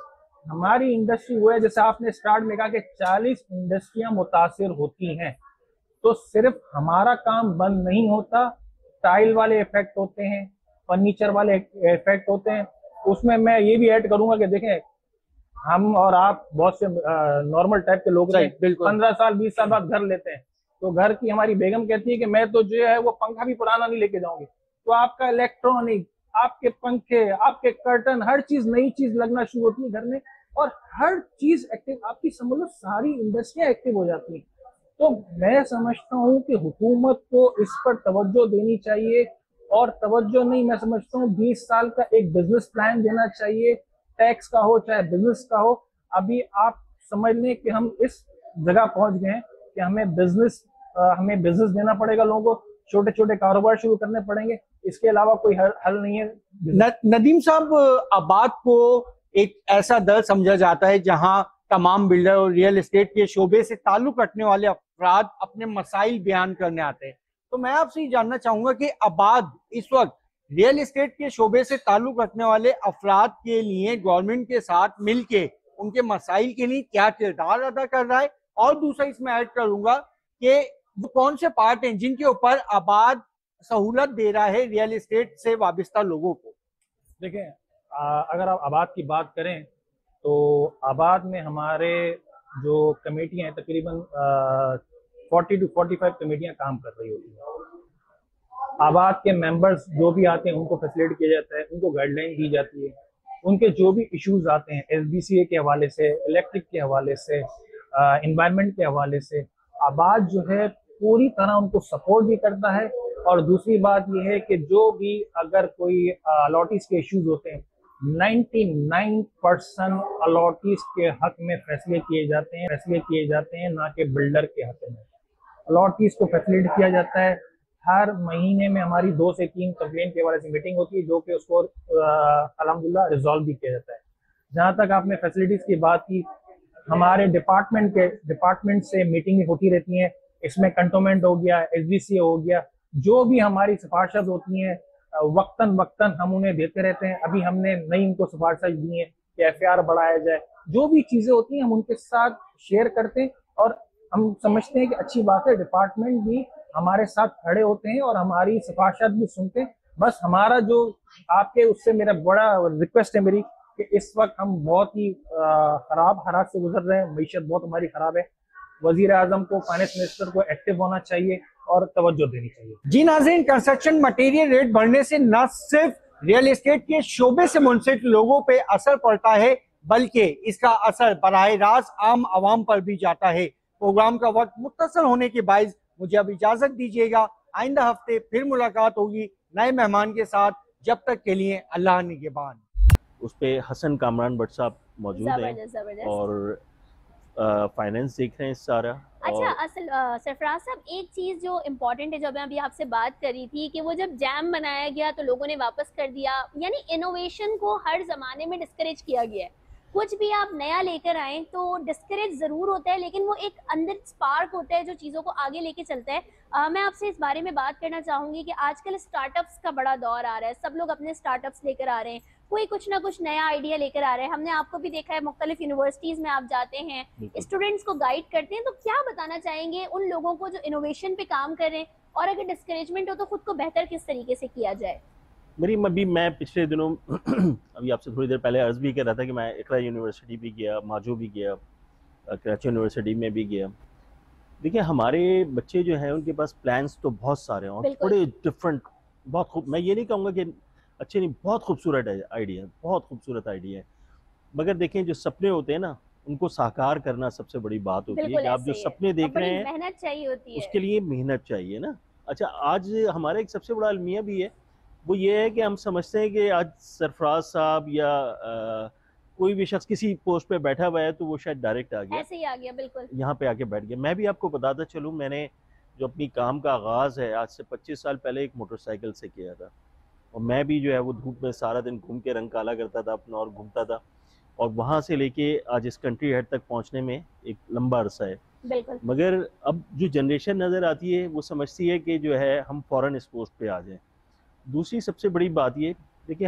हमारी इंडस्ट्री वो है, जैसे आपने स्टार्ट में कहा कि 40 इंडस्ट्रियां मुतासिर होती हैं, तो सिर्फ हमारा काम बंद नहीं होता, टाइल वाले इफेक्ट होते हैं, फर्नीचर वाले इफेक्ट होते हैं। उसमें मैं ये भी ऐड करूंगा कि देखें हम और आप बहुत से नॉर्मल टाइप के लोग हैं, 15 साल 20 साल बाद घर लेते हैं, तो घर की हमारी बेगम कहती है कि मैं तो जो है वो पंखा भी पुराना नहीं लेके जाऊंगी। तो आपका इलेक्ट्रॉनिक, आपके पंखे, आपके कर्टन, हर चीज नई चीज लगना शुरू होती है घर में, और हर चीज एक्टिव, आपकी समझ लो सारी इंडस्ट्रियां एक्टिव हो जाती है। तो मैं समझता हूँ कि हुकूमत को इस पर तवज्जो देनी चाहिए, और तवज्जो नहीं, मैं समझता हूँ 20 साल का एक बिजनेस प्लान देना चाहिए, टैक्स का हो चाहे बिजनेस का हो। अभी आप समझ लें कि हम इस जगह पहुंच गए हैं कि हमें बिजनेस देना पड़ेगा लोगों को, छोटे छोटे कारोबार शुरू करने पड़ेंगे, इसके अलावा कोई हल नहीं है। नदीम साहब, आबाद को एक ऐसा दर समझा जाता है जहां तमाम बिल्डर और रियल एस्टेट के शोबे से ताल्लुक रखने वाले अफराद अपने मसाइल बयान करने आते हैं। तो मैं आपसे ये जानना चाहूंगा कि आबाद इस वक्त रियल एस्टेट के शोबे से ताल्लुक रखने वाले अफराद के लिए गवर्नमेंट के साथ मिलके उनके मसाइल के लिए क्या किरदार अदा कर रहा है, और दूसरा इसमें ऐड करूंगा कि वो कौन से पार्ट हैं जिनके ऊपर आबाद सहूलत दे रहा है रियल एस्टेट से वाबस्ता लोगों को। देखें अगर आप आबाद की बात करें तो आबाद में हमारे जो कमेटियां हैं तकरीबन 40 to 45 कमेटियां काम कर रही होती हैं। आबाद के मेंबर्स जो भी आते हैं उनको फैसिलिटेट किया जाता है, उनको गाइडलाइन दी जाती है, उनके जो भी इश्यूज आते हैं SBCA के हवाले से, इलेक्ट्रिक के हवाले से, इन्वायरमेंट के हवाले से, आबाद जो है पूरी तरह उनको सपोर्ट भी करता है। और दूसरी बात यह है कि जो भी अगर कोई अलॉटीज के इश्यूज होते हैं, 99% अलॉटीज के हक में फैसले किए जाते हैं, ना कि बिल्डर के हक में। अलॉटीज को फैसिलिटेट किया जाता है। हर महीने में हमारी 2 से 3 कंप्लेंट के वाले से मीटिंग होती है, जो कि उसको अल्हम्दुलिल्लाह रिजॉल्व भी किया जाता है। जहां तक आपने फैसिलिटीज की बात की, हमारे डिपार्टमेंट से मीटिंग होती रहती है, इसमें कंटोनमेंट हो गया, SBCA हो गया, जो भी हमारी सिफारिशें होती हैं वक्तन हम उन्हें देते रहते हैं। अभी हमने नई इनको सिफारिशें दी हैं कि FAR बढ़ाया जाए, जो भी चीजें होती हैं हम उनके साथ शेयर करते हैं, और हम समझते हैं कि अच्छी बात है, डिपार्टमेंट भी हमारे साथ खड़े होते हैं और हमारी सिफारिशात भी सुनते हैं। बस हमारा जो आपके उससे मेरा बड़ा रिक्वेस्ट है मेरी कि इस वक्त हम बहुत ही खराब हालात से गुजर रहे हैं, मईशत बहुत हमारी खराब है। वजीर आजम को, फाइनेंस मिनिस्टर को एक्टिव होना चाहिए और तवज्जो देनी चाहिए। जी नाज़रीन, कंस्ट्रक्शन मटेरियल रेट बढ़ने से न सिर्फ रियल एस्टेट के शोबे से मुंसलिक लोगों पे असर पड़ता है, बल्कि इसका असर बराह रास्त आम आवाम पर भी जाता है। प्रोग्राम का वक्त मुख्तसर होने के बायस मुझे अब इजाजत दीजिएगा। आइंदा हफ्ते फिर मुलाकात होगी नए मेहमान के साथ। जब तक के लिए अल्लाह निगहबान। उस पे हसन कामरान भट्ट साहब मौजूद हैं और फाइनेंस देख रहे हैं सारा। अच्छा, असल सरफराज साहब, एक चीज़ जो इम्पोर्टेंट है, जो मैं अभी आपसे बात कर रही थी कि वो जब जैम बनाया गया तो लोगों ने वापस कर दिया, यानी इनोवेशन को हर ज़माने में डिस्करेज किया गया है। कुछ भी आप नया लेकर आए तो डिस्करेज ज़रूर होता है, लेकिन वो एक अंदर स्पार्क होता है जो चीज़ों को आगे लेके चलता है। मैं आपसे इस बारे में बात करना चाहूँगी कि आजकल स्टार्टअप्स का बड़ा दौर आ रहा है, सब लोग अपने स्टार्टअप्स लेकर आ रहे हैं, कोई कुछ ना कुछ नया आइडिया लेकर आ रहा है। हमने आपको भी देखा है, मुख्तलिफ यूनिवर्सिटीज में आप जाते हैं, स्टूडेंट्स को गाइड करते हैं, तो क्या बताना चाहेंगे उन लोगों को जो इनोवेशन पे काम कर रहे हैं, और अगर डिस्करेजमेंट हो तो खुद को बेहतर किस तरीके से किया जाए? मरीम, अभी मैं पिछले दिनों अभी आपसे थोड़ी देर पहले अर्ज भी कर रहा था कि मैं इकरा यूनिवर्सिटी भी गया, माजो भी गया, कराची यूनिवर्सिटी में भी गया। देखिए, हमारे बच्चे जो हैं उनके पास प्लान्स तो बहुत सारे हैं और बड़े डिफरेंट, बहुत खूब, मैं ये नहीं कहूँगा कि अच्छे नहीं, बहुत खूबसूरत आइडिया, बहुत खूबसूरत आइडिया है। मगर देखें, जो सपने होते हैं ना, उनको साकार करना सबसे बड़ी बात होती है कि आप जो सपने देख रहे हैं मेहनत चाहिए होती है, उसके लिए मेहनत चाहिए ना। अच्छा, आज हमारा एक सबसे बड़ा अलमिया भी है, वो ये है कि हम समझते हैं कि आज सरफराज साहब या कोई भी शख्स किसी पोस्ट पे बैठा हुआ है तो वो शायद डायरेक्ट आ गया, ऐसे ही आ गया, बिल्कुल यहाँ पे आके बैठ गया। मैं भी आपको बताता चलूँ, मैंने जो अपनी काम का आगाज़ है आज से 25 साल पहले एक मोटरसाइकिल से किया था, और मैं भी जो है वो धूप में सारा दिन घूम के रंग काला करता था अपना और घूमता था, और वहाँ से लेके आज इस कंट्री हेड तक पहुँचने में एक लंबा अरसा है। बिल्कुल। मगर अब जो जनरेशन नज़र आती है वो समझती है कि जो है हम फ़ौरन इस पोस्ट पे आ जाएं। दूसरी सबसे बड़ी बात ये, देखिए,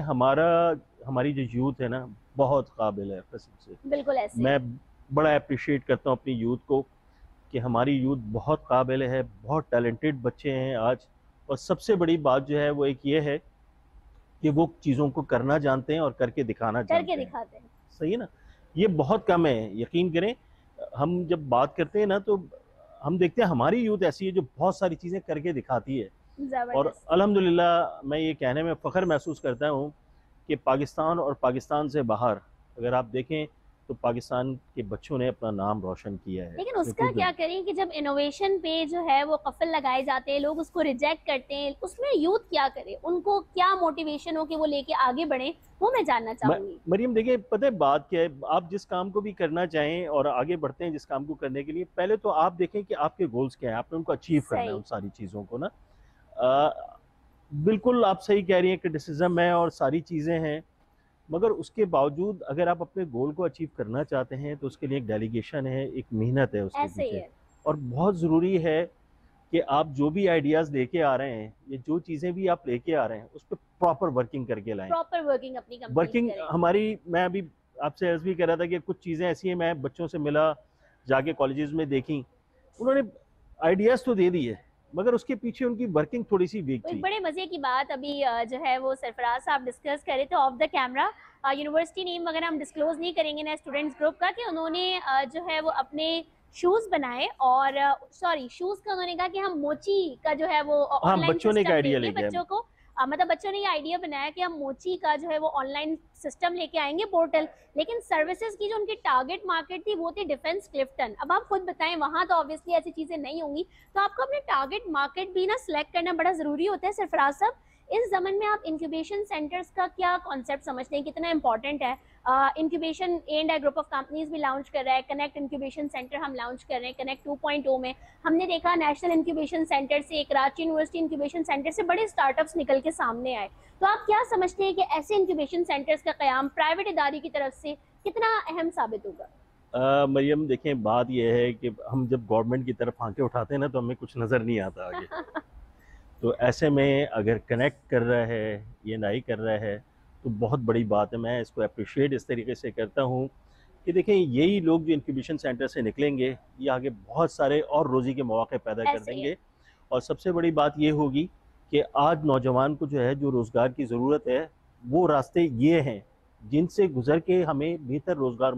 हमारी जो यूथ है ना, बहुत काबिल है कसम से। बिल्कुल ऐसे मैं बड़ा अप्रिशिएट करता हूँ अपनी यूथ को कि हमारी यूथ बहुत काबिल है, बहुत टैलेंटेड बच्चे हैं आज। और सबसे बड़ी बात जो है वो एक ये है कि वो चीज़ों को करना जानते हैं और करके दिखाते हैं। सही है ना, ये बहुत कम है, यकीन करें। हम जब बात करते हैं ना तो हम देखते हैं हमारी यूथ ऐसी है जो बहुत सारी चीज़ें करके दिखाती है, और अल्हम्दुलिल्लाह मैं ये कहने में फ़ख्र महसूस करता हूँ कि पाकिस्तान और पाकिस्तान से बाहर अगर आप देखें तो पाकिस्तान के बच्चों ने अपना नाम रोशन किया है। लेकिन उसका क्या करें कि जब इनोवेशन पे जो है वो कफल लगाए जाते हैं, लोग उसको रिजेक्ट करते हैं, उसमें यूथ क्या करे, उनको क्या मोटिवेशन हो कि वो लेके आगे बढ़े, वो मैं जानना चाहूंगी। मरियम, देखिए, पता है बात क्या है, आप जिस काम को भी करना चाहें और आगे बढ़ते हैं जिस काम को करने के लिए, पहले तो आप देखें कि आपके गोल्स क्या हैं, आपने उनको अचीव करना है उन सारी चीज़ों को ना। बिल्कुल आप सही कह रही हैं, क्रिटिसिज्म है और सारी चीज़ें हैं, मगर उसके बावजूद अगर आप अपने गोल को अचीव करना चाहते हैं तो उसके लिए एक डेलीगेशन है, एक मेहनत है उसके पीछे, और बहुत ज़रूरी है कि आप जो भी आइडियाज़ लेके आ रहे हैं, ये जो चीज़ें भी आप लेके आ रहे हैं, उस पर प्रॉपर वर्किंग करके लाएं। प्रॉपर वर्किंग अपनी वर्किंग हमारी, मैं अभी आपसे अर्ज भी कर रहा था कि कुछ चीज़ें ऐसी हैं, मैं बच्चों से मिला, जाके कॉलेजेस में देखी, उन्होंने आइडियाज़ तो दे दिए मगर उसके पीछे उनकी वर्किंग थोड़ी सी वीक थी। बड़े मजे की बात अभी जो है वो सरफराज साहब डिस्कस करे थे off the camera, university name वगैरह हम डिस्क्लोज नहीं करेंगे ना स्टूडेंट्स ग्रुप का, कि उन्होंने जो है वो अपने शूज बनाए, और सॉरी शूज का उन्होंने कहा कि हम मोची का जो है वो ऑनलाइन बच्चों ने आइडिया लेके बच्चों को मतलब बच्चों ने ये आइडिया बनाया कि हम मोची का जो है वो ऑनलाइन सिस्टम लेके आएंगे, पोर्टल। लेकिन सर्विसेज की जो उनकी टारगेट मार्केट थी वो थी डिफेंस क्लिफ्टन। अब आप खुद बताएं, वहां तो ऑब्वियसली ऐसी चीजें नहीं होंगी, तो आपको अपने टारगेट मार्केट भी ना सिलेक्ट करना बड़ा जरूरी होता है। सरफराज साहब, इस जमन में आप इंक्यूबेशन सेंटर्स का क्या कॉन्सेप्ट समझते हैं, कितना इंपॉर्टेंट है? Incubation and group of companies भी लॉन्च कर रहा है, कनेक्ट इंक्यूबेशन सेंटर हम लॉन्च कर रहे हैं, कनेक्ट 2.0 में हमने देखा नेशनल इंक्यूबेशन सेंटर से, कराची यूनिवर्सिटी इंक्यूबेशन सेंटर से बड़े स्टार्टअप्स निकल के सामने आए। तो आप क्या समझते हैं कि ऐसे इंक्यूबेशन सेंटर्स का क़याम प्राइवेट इदारे की तरफ से कितना अहम साबित होगा? मरियम, देखें, बात यह है कि हम जब गवर्नमेंट की तरफ आंखें उठाते हैं ना तो हमें कुछ नज़र नहीं आता आगे। तो ऐसे में अगर कनेक्ट कर रहा है, ये नहीं कर रहा है, तो बहुत बड़ी बात है। मैं इसको अप्रिशिएट इस तरीके से करता हूँ कि देखें, यही लोग जो इंक्यूबेशन सेंटर से निकलेंगे ये आगे बहुत सारे और रोज़ी के मौके पैदा कर देंगे। और सबसे बड़ी बात ये होगी कि आज नौजवान को जो है जो रोज़गार की ज़रूरत है, वो रास्ते ये हैं जिनसे गुजर के हमें बेहतर रोज़गार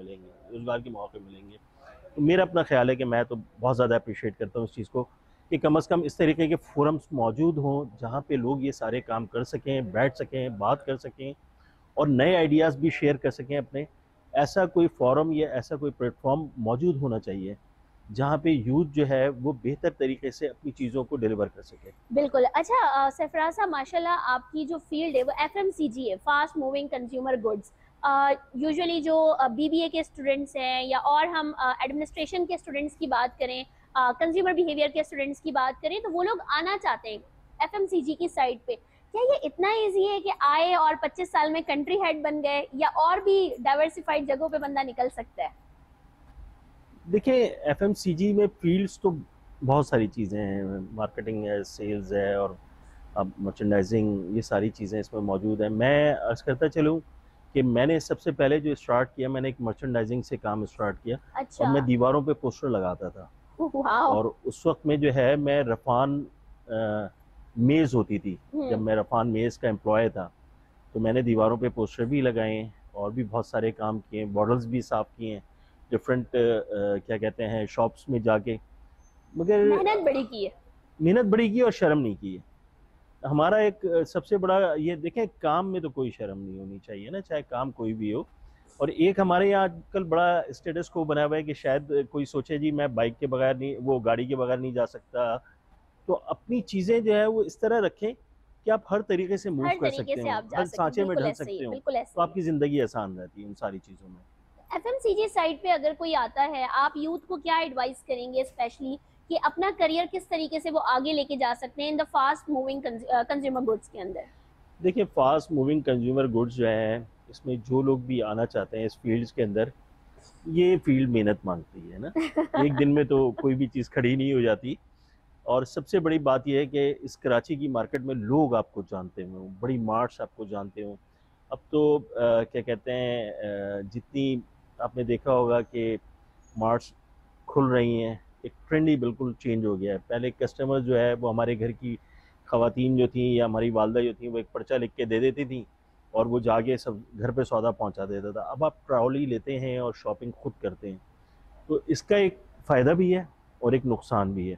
के मौके मिलेंगे। तो मेरा अपना ख्याल है कि मैं तो बहुत ज़्यादा अप्रिशिएट करता हूँ इस चीज़ को कि कम से कम इस तरीके के फोरम्स मौजूद हों जहाँ पे लोग ये सारे काम कर सकें, बैठ सकें, बात कर सकें और नए आइडियाज़ भी शेयर कर सकें अपने। ऐसा कोई फोरम या ऐसा कोई प्लेटफॉर्म मौजूद होना चाहिए जहाँ पे यूथ जो है वो बेहतर तरीके से अपनी चीज़ों को डिलीवर कर सके। बिल्कुल। अच्छा सरफराज साहब, माशाल्लाह आपकी जो फील्ड है वो FMCG है, fast moving consumer goods. Usually जो BBA के स्टूडेंट्स हैं या और हम एडमिनिस्ट्रेशन के स्टूडेंट्स की बात करें, कंज्यूमर बिहेवियर के स्टूडेंट्स की बात करें, तो वो लोग आना चाहते हैं FMCG की साइड पे। क्या ये इतना इजी है कि आए और 25 साल में कंट्री हेड बन गए, या और भी डाइवर्सिफाइड जगहों पे बंदा निकल सकता है? देखिए, FMCG में फील्ड्स तो बहुत सारी चीज़ें हैं, मार्केटिंग है, सेल्स है और अब मर्चेंडाइजिंग, ये सारी चीज़ें इसमें मौजूद हैं। मैं अर्ज़ करता चलूँ कि मैंने सबसे पहले जो स्टार्ट किया, मैंने एक मर्चेंडाइजिंग से काम स्टार्ट किया और अच्छा। मैं दीवारों पे पोस्टर लगाता था। वाओ। और उस वक्त में जो है मैं रफ़ान मेज़ होती थी, जब मैं रफ़ान मेज़ का एम्प्लॉय था, तो मैंने दीवारों पे पोस्टर भी लगाए और भी बहुत सारे काम किए, बॉटल्स भी साफ़ किए, डिफरेंट क्या कहते हैं शॉप्स में जाके। मगर मेहनत बड़ी की और शर्म नहीं की है। हमारा एक सबसे बड़ा ये देखें, काम में तो कोई शर्म नहीं होनी चाहिए ना, चाहे काम कोई भी हो। और एक हमारे यहाँ आजकल बड़ा स्टेटस को बना हुआ है कि शायद कोई सोचे जी मैं बाइक के बगैर नहीं, वो गाड़ी के बगैर नहीं जा सकता। तो अपनी चीज़ें जो है वो इस तरह रखें कि आप हर तरीके से मूव कर सकते हो, हर सांचे में ढल सकते हो, तो आपकी ज़िंदगी आसान रहती है उन सारी चीज़ों में। एफएमसीजी साइड पे अगर कोई आता है, आप यूथ को क्या एडवाइस करेंगे स्पेशली कि अपना करियर किस तरीके से वो आगे लेके जा सकते हैं in the fast moving consumer goods के अंदर? देखिए, फास्ट मूविंग कंज्यूमर गुड्स जो है, इसमें जो लोग भी आना चाहते हैं इस फील्ड्स के अंदर, ये फील्ड मेहनत मांगती है ना। एक दिन में तो कोई भी चीज़ खड़ी नहीं हो जाती। और सबसे बड़ी बात यह है कि इस कराची की मार्केट में लोग आपको जानते हों, बड़ी मार्ट्स आपको जानते हों। अब तो क्या कहते हैं, जितनी आपने देखा होगा कि मार्ट्स खुल रही हैं, एक ट्रेंड ही बिल्कुल चेंज हो गया है। पहले कस्टमर जो है वो हमारे घर की ख़वातीन जो थी या हमारी वालदा जो थी, वो एक पर्चा लिख के दे देती थी और वो जाके सब घर पे सौदा पहुंचा देता था। अब आप ट्रॉली लेते हैं और शॉपिंग खुद करते हैं, तो इसका एक फ़ायदा भी है और एक नुकसान भी है।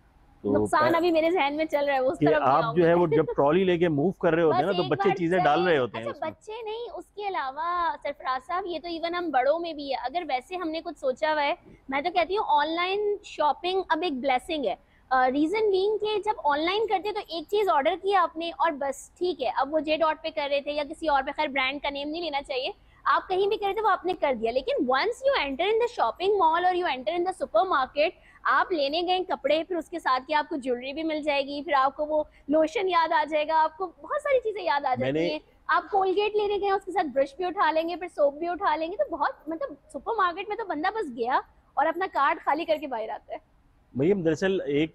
तो नुकसान अभी मेरे जहन में चल रहा है, उस तरफ आप जो है वो जब ट्रॉली लेके मूव कर रहे होते हैं ना, तो बच्चे चीजें डाल रहे होते हैं। अच्छा, बच्चे नहीं, उसके अलावा सरफराज साहब, ये तो इवन हम बड़ों में भी है। अगर वैसे हमने कुछ सोचा हुआ है, मैं तो कहती हूँ ऑनलाइन शॉपिंग अब एक ब्लेसिंग है। रीजन बीइंग कि जब ऑनलाइन करते तो एक चीज ऑर्डर किया आपने और बस ठीक है, अब वो जे डॉट पे कर रहे थे या किसी और पे, खैर ब्रांड का नेम नहीं लेना चाहिए, आप कहीं भी कर रहे थे वो आपने कर दिया। लेकिन once you enter in the shopping mall और you enter in the supermarket, आप लेने गए कपड़े, फिर उसके साथ की आपको ज्वेलरी भी मिल जाएगी, फिर आपको वो लोशन याद आ जाएगा, आपको बहुत सारी चीजें याद आ जाती हैं। आप कोलगेट लेने गए, उसके साथ ब्रश भी उठा लेंगे, फिर सोप भी उठा लेंगे। तो बहुत, मतलब सुपरमार्केट में तो बंदा बस गया और अपना कार्ट खाली करके बाहर आता है। भैया दरअसल एक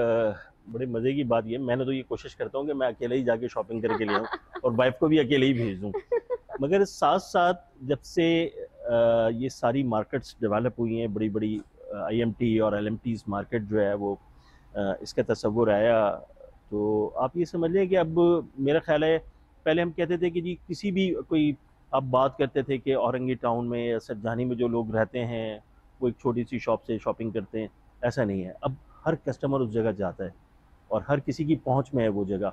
बड़े मजे की बात ये, मैंने तो ये कोशिश करता हूँ कि मैं अकेले ही जाके शॉपिंग करके ले आऊँ और वाइफ को भी अकेले ही भेज दूँ। मगर साथ साथ जब से ये सारी मार्केट्स डेवलप हुई हैं, बड़ी बड़ी IMT और LMTs मार्केट जो है वो इसका तस्वुर आया, तो आप ये समझ लें कि अब मेरा ख्याल है, पहले हम कहते थे कि जी किसी भी कोई, आप बात करते थे कि औरंगी टाउन में या सरजानी में जो लोग रहते हैं वो एक छोटी सी शॉप से शॉपिंग करते हैं, ऐसा नहीं है। अब हर कस्टमर उस जगह जाता है और हर किसी की पहुंच में है वो जगह,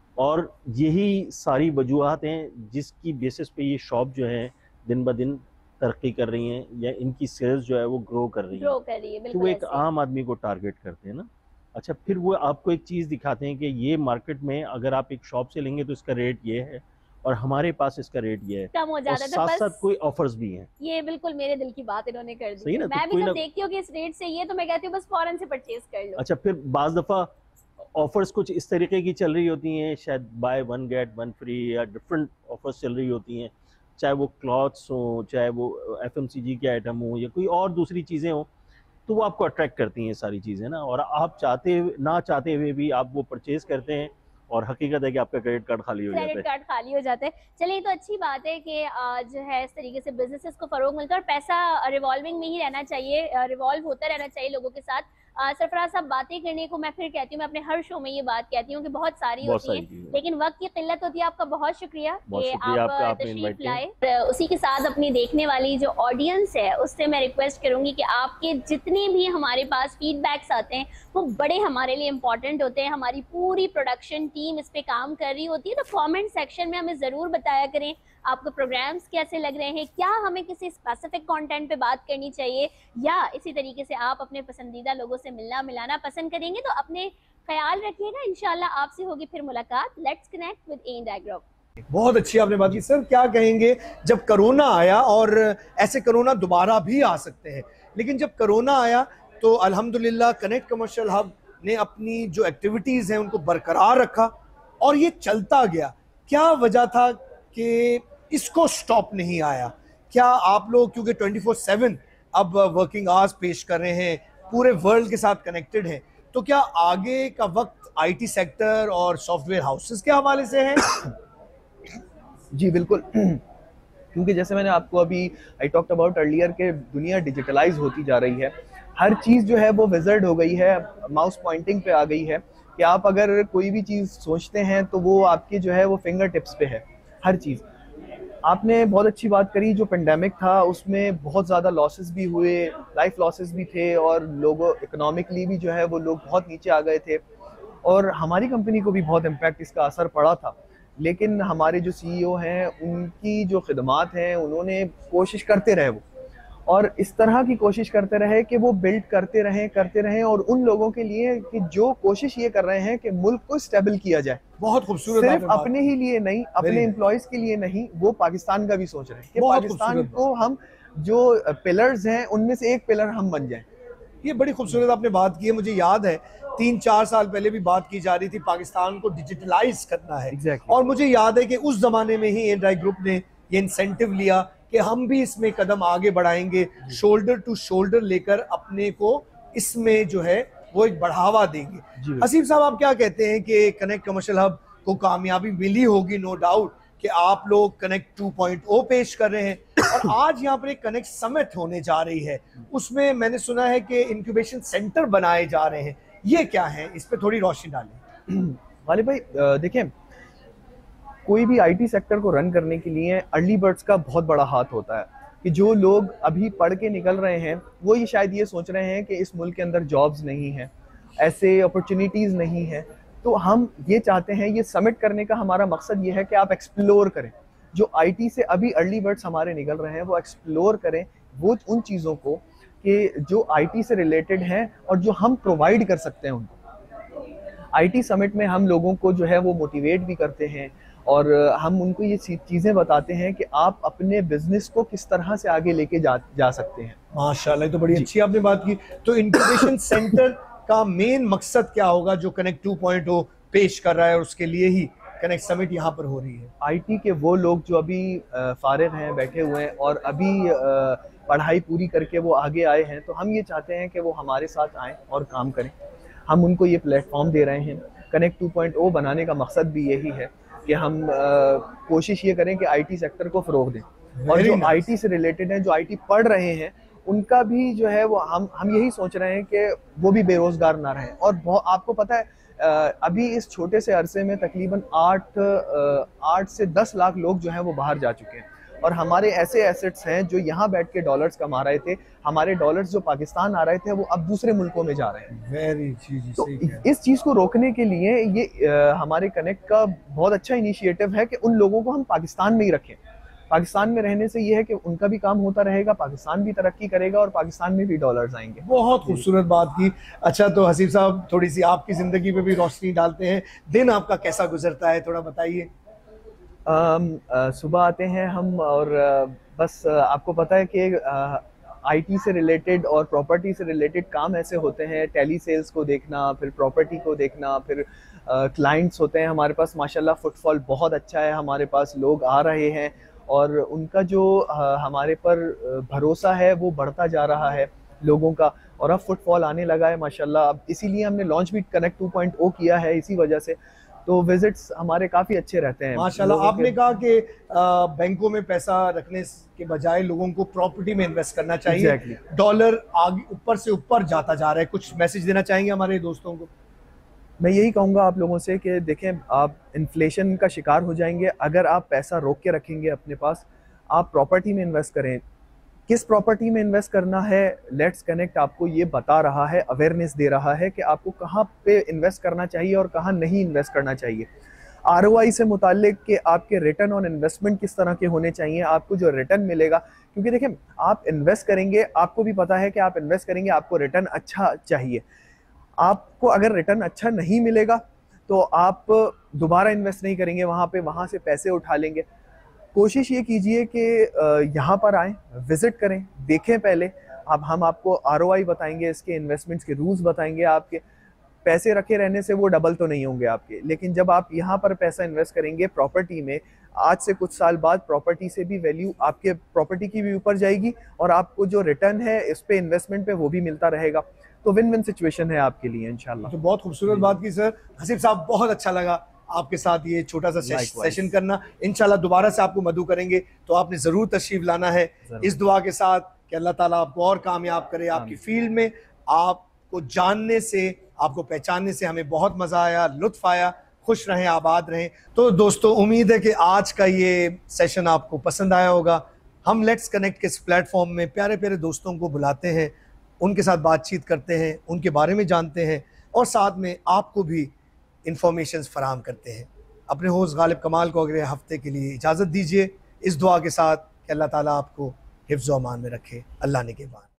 और यही सारी वजूहत हैं जिसकी बेसिस पे ये शॉप जो है दिन ब दिन तरक्की कर रही हैं या इनकी सेल्स जो है वो ग्रो कर रही है। तो वो एक आम आदमी को टारगेट करते हैं ना। अच्छा, फिर वो आपको एक चीज़ दिखाते हैं कि ये मार्केट में अगर आप एक शॉप से लेंगे तो इसका रेट ये है और हमारे पास इसका रेट ये है, कम हो जाता है। साथ साथ कोई ऑफर्स भी हैं। ये बिल्कुल मेरे दिल की बात इन्होंने कर दी। मैं तो भी जब देखती हूँ कि इस रेट से ये, तो मैं कहती हूँ बस फौरन से परचेज कर लो। अच्छा, फिर बाज दफ़ा ऑफर्स कुछ इस तरीके की चल रही होती हैं, शायद बाय 1 गेट 1 फ्री या डिफरेंट ऑफर्स चल रही होती हैं, चाहे वो क्लॉथ्स हो, चाहे वो FMCG के आइटम हो या कोई और दूसरी चीज़ें हो, तो वो आपको अट्रैक्ट करती हैं सारी चीज़ें ना, और आप ना चाहते हुए भी आप वो परचेज करते हैं और हकीकत है कि आपका क्रेडिट कार्ड खाली हो जाता है। क्रेडिट कार्ड खाली हो जाता है। चलिए, तो अच्छी बात है कि जो है इस तरीके से बिजनेसेस को फरोग मिलता है और पैसा रिवॉल्विंग में ही रहना चाहिए, रिवॉल्व होता रहना चाहिए लोगों के साथ। सरफराज साहब, बातें करने को मैं फिर कहती हूँ, मैं अपने हर शो में ये बात कहती हूँ कि बहुत सारी होती है, लेकिन वक्त की किल्लत होती है। आपका बहुत शुक्रिया कि आप तशरीफ लाए। उसी के साथ अपनी देखने वाली जो ऑडियंस है उससे मैं रिक्वेस्ट करूंगी कि आपके जितने भी हमारे पास फीडबैक्स आते हैं वो बड़े हमारे लिए इंपॉर्टेंट होते हैं। हमारी पूरी प्रोडक्शन टीम इस पे काम कर रही होती है, तो कमेंट सेक्शन में हमें ज़रूर बताया करें आपको प्रोग्राम्स कैसे लग रहे हैं, क्या हमें किसी स्पेसिफिक कंटेंट पे बात करनी चाहिए, या इसी तरीके से आप अपने पसंदीदा लोगों से मिलना मिलाना पसंद करेंगे। तो अपने ख्याल रखिएगा, इंशाल्लाह आपसे होगी फिर मुलाकात। Let's connect with and group. बहुत अच्छी आपने बात की। सर, क्या कहेंगे, जब कोरोना आया, और ऐसे कोरोना दोबारा भी आ सकते हैं, लेकिन जब कोरोना आया तो अल्हम्दुलिल्लाह कनेक्ट कमर्शियल हब ने अपनी जो एक्टिविटीज़ हैं उनको बरकरार रखा और ये चलता गया। क्या वजह था कि इसको स्टॉप नहीं आया? क्या आप लोग, क्योंकि 24/7 अब वर्किंग आवर्स पेश कर रहे हैं, पूरे वर्ल्ड के साथ कनेक्टेड हैं, तो क्या आगे का वक्त आईटी सेक्टर और सॉफ्टवेयर हाउसेस के हवाले से है? जी बिल्कुल, क्योंकि जैसे मैंने आपको अभी आई टॉक्ट अबाउट अर्लियर के दुनिया डिजिटलाइज होती जा रही है, हर चीज़ जो है वो विजर्ड हो गई है, माउस पॉइंटिंग पे आ गई है कि आप अगर कोई भी चीज़ सोचते हैं तो वो आपके जो है वो फिंगर टिप्स पे है हर चीज़। आपने बहुत अच्छी बात करी, जो पेंडेमिक था उसमें बहुत ज़्यादा लॉसेस भी हुए, लाइफ लॉसेस भी थे, और लोगों इकोनॉमिकली भी जो है वो लोग बहुत नीचे आ गए थे, और हमारी कंपनी को भी बहुत इम्पैक्ट इसका असर पड़ा था। लेकिन हमारे जो सीईओ हैं उनकी जो खिदमात हैं, उन्होंने कोशिश करते रहे वो, और इस तरह की कोशिश करते रहे कि वो बिल्ड करते रहें और उन लोगों के लिए कि जो कोशिश ये कर रहे हैं कि मुल्क को स्टेबल किया जाए। बहुत खूबसूरत, सिर्फ अपने ही लिए नहीं, अपने एम्प्लॉयज के लिए नहीं, वो पाकिस्तान का भी सोच रहे हैं कि पाकिस्तान को हम जो पिलर्स हैं उनमें से एक पिलर हम बन जाएं। ये बड़ी खूबसूरत आपने बात की है। मुझे याद है 3-4 साल पहले भी बात की जा रही थी, पाकिस्तान को डिजिटलाइज करना है। Exactly. और मुझे याद है कि उस जमाने में ही एनराई ग्रुप ने ये इंसेंटिव लिया कि हम भी इसमें कदम आगे बढ़ाएंगे, शोल्डर टू शोल्डर लेकर अपने को इसमें जो है वो एक बढ़ावा देंगे। हसीब साहब, आप क्या कहते हैं कि कनेक्ट कमर्शियल हब को कामयाबी मिली होगी? नो डाउट कि आप लोग कनेक्ट 2.0 पेश कर रहे हैं, और आज यहाँ पर एक कनेक्ट समिट होने जा रही है, उसमें मैंने सुना है कि इंक्यूबेशन सेंटर बनाए जा रहे हैं। ये क्या है, इस पे थोड़ी रोशनी डालें। वाले भाई, देखें, कोई भी आईटी सेक्टर को रन करने के लिए अर्ली बर्ड्स का बहुत बड़ा हाथ होता है कि जो लोग अभी पढ़ के निकल रहे हैं वो ये शायद ये सोच रहे हैं कि इस मुल्क के अंदर जॉब्स नहीं हैं, ऐसे अपॉर्चुनिटीज़ नहीं हैं। तो हम ये चाहते हैं, ये समिट करने का हमारा मकसद ये है कि आप एक्सप्लोर करें, जो आईटी से अभी अर्ली बर्ड्स हमारे निकल रहे हैं वो एक्सप्लोर करें वो उन चीज़ों को कि जो आईटी से रिलेटेड हैं और जो हम प्रोवाइड कर सकते हैं उनको। आईटी समिट में हम लोगों को जो है वो मोटिवेट भी करते हैं और हम उनको ये चीज़ें बताते हैं कि आप अपने बिजनेस को किस तरह से आगे लेके जा सकते हैं। माशाल्लाह, तो बड़ी अच्छी आपने बात की। तो इंक्यूबेशन सेंटर का मेन मकसद क्या होगा जो कनेक्ट 2.0 पेश कर रहा है, और उसके लिए ही कनेक्ट समिट यहाँ पर हो रही है? आईटी के वो लोग जो अभी फारिग हैं, बैठे हुए हैं और अभी पढ़ाई पूरी करके वो आगे आए हैं, तो हम ये चाहते हैं कि वो हमारे साथ आएँ और काम करें। हम उनको ये प्लेटफॉर्म दे रहे हैं। कनेक्ट 2.0 बनाने का मकसद भी यही है कि हम कोशिश ये करें कि आईटी सेक्टर को फ़रोग दें, और जो आईटी से रिलेटेड हैं, जो आईटी पढ़ रहे हैं, उनका भी जो है वो हम यही सोच रहे हैं कि वो भी बेरोज़गार ना रहें। और आपको पता है अभी इस छोटे से अरसे में तकरीबन 8 से 10 लाख लोग जो हैं वो बाहर जा चुके हैं, और हमारे ऐसे एसेट्स हैं जो यहाँ बैठ के डॉलर्स कमा रहे थे, हमारे डॉलर्स जो पाकिस्तान आ रहे थे वो अब दूसरे मुल्कों में जा रहे हैं। तो इस चीज़ को रोकने के लिए ये हमारे कनेक्ट का बहुत अच्छा इनिशिएटिव है कि उन लोगों को हम पाकिस्तान में ही रखें। पाकिस्तान में रहने से ये है कि उनका भी काम होता रहेगा, पाकिस्तान भी तरक्की करेगा और पाकिस्तान में भी डॉलर्स आएंगे। बहुत खूबसूरत बात की। अच्छा, तो हसीब साहब, थोड़ी सी आपकी ज़िंदगी पे भी रोशनी डालते हैं। दिन आपका कैसा गुजरता है, थोड़ा बताइए। सुबह आते हैं हम और बस आपको पता है कि आईटी से रिलेटेड और प्रॉपर्टी से रिलेटेड काम ऐसे होते हैं, टेली सेल्स को देखना, फिर प्रॉपर्टी को देखना, फिर क्लाइंट्स होते हैं हमारे पास। माशाल्लाह फुटफॉल बहुत अच्छा है, हमारे पास लोग आ रहे हैं और उनका जो हमारे पर भरोसा है वो बढ़ता जा रहा है लोगों का, और अब फुटफॉल आने लगा है माशाल्लाह। अब इसीलिए हमने लॉन्च भी कनेक्ट 2.0 किया है, इसी वजह से तो विजिट्स हमारे काफ़ी अच्छे रहते हैं माशाल्लाह। आपने कहा कि बैंकों में पैसा रखने के बजाय लोगों को प्रॉपर्टी में इन्वेस्ट करना चाहिए। डॉलर आगे ऊपर से ऊपर जाता जा रहा है, कुछ मैसेज देना चाहेंगे हमारे दोस्तों को? मैं यही कहूँगा आप लोगों से कि देखें, आप इन्फ्लेशन का शिकार हो जाएंगे अगर आप पैसा रोक के रखेंगे अपने पास। आप प्रॉपर्टी में इन्वेस्ट करें। किस प्रॉपर्टी में इन्वेस्ट करना है, लेट्स कनेक्ट आपको ये बता रहा है, अवेयरनेस दे रहा है कि आपको कहाँ पे इन्वेस्ट करना चाहिए और कहाँ नहीं इन्वेस्ट करना चाहिए। ROI से मुताल्लिक कि आपके रिटर्न ऑन इन्वेस्टमेंट किस तरह के होने चाहिए, आपको जो रिटर्न मिलेगा, क्योंकि देखें आप इन्वेस्ट करेंगे, आपको भी पता है कि आप इन्वेस्ट करेंगे, आपको रिटर्न अच्छा चाहिए। आपको अगर रिटर्न अच्छा नहीं मिलेगा तो आप दोबारा इन्वेस्ट नहीं करेंगे वहाँ पे, वहाँ से पैसे उठा लेंगे। कोशिश ये कीजिए कि यहाँ पर आएँ, विज़िट करें, देखें पहले। अब हम आपको ROI बताएंगे, इसके इन्वेस्टमेंट्स के रूल्स बताएंगे। आपके पैसे रखे रहने से वो डबल तो नहीं होंगे आपके, लेकिन जब आप यहाँ पर पैसा इन्वेस्ट करेंगे प्रॉपर्टी में, आज से कुछ साल बाद प्रॉपर्टी से भी वैल्यू आपके प्रॉपर्टी की भी ऊपर जाएगी और आपको जो रिटर्न है इस पे इन्वेस्टमेंट पे वो भी मिलता रहेगा। तो विन विन सिचुएशन है आपके लिए इंशाल्लाह। तो बहुत खूबसूरत बात की सर। हसीब साहब, बहुत अच्छा लगा आपके साथ ये छोटा सा सेशन करना। इंशाल्लाह दोबारा से आपको मदऊ करेंगे तो आपने ज़रूर तशरीफ लाना है, इस दुआ के साथ कि अल्लाह ताला आपको और कामयाब करे आपकी फील्ड में। आपको जानने से, आपको पहचानने से हमें बहुत मज़ा आया, लुत्फ़ आया। खुश रहें, आबाद रहें। तो दोस्तों, उम्मीद है कि आज का ये सेशन आपको पसंद आया होगा। हम लेट्स कनेक्ट के इस प्लेटफॉर्म में प्यारे प्यारे दोस्तों को बुलाते हैं, उनके साथ बातचीत करते हैं, उनके बारे में जानते हैं और साथ में आपको भी इंफॉर्मेशन फराहम करते हैं। अपने होस्ट गालिब कमाल को अगले हफ्ते के लिए इजाज़त दीजिए, इस दुआ के साथ कि अल्लाह ताला आपको हिफ्ज़ व अमान में रखे। अल्लाह ने के बाद।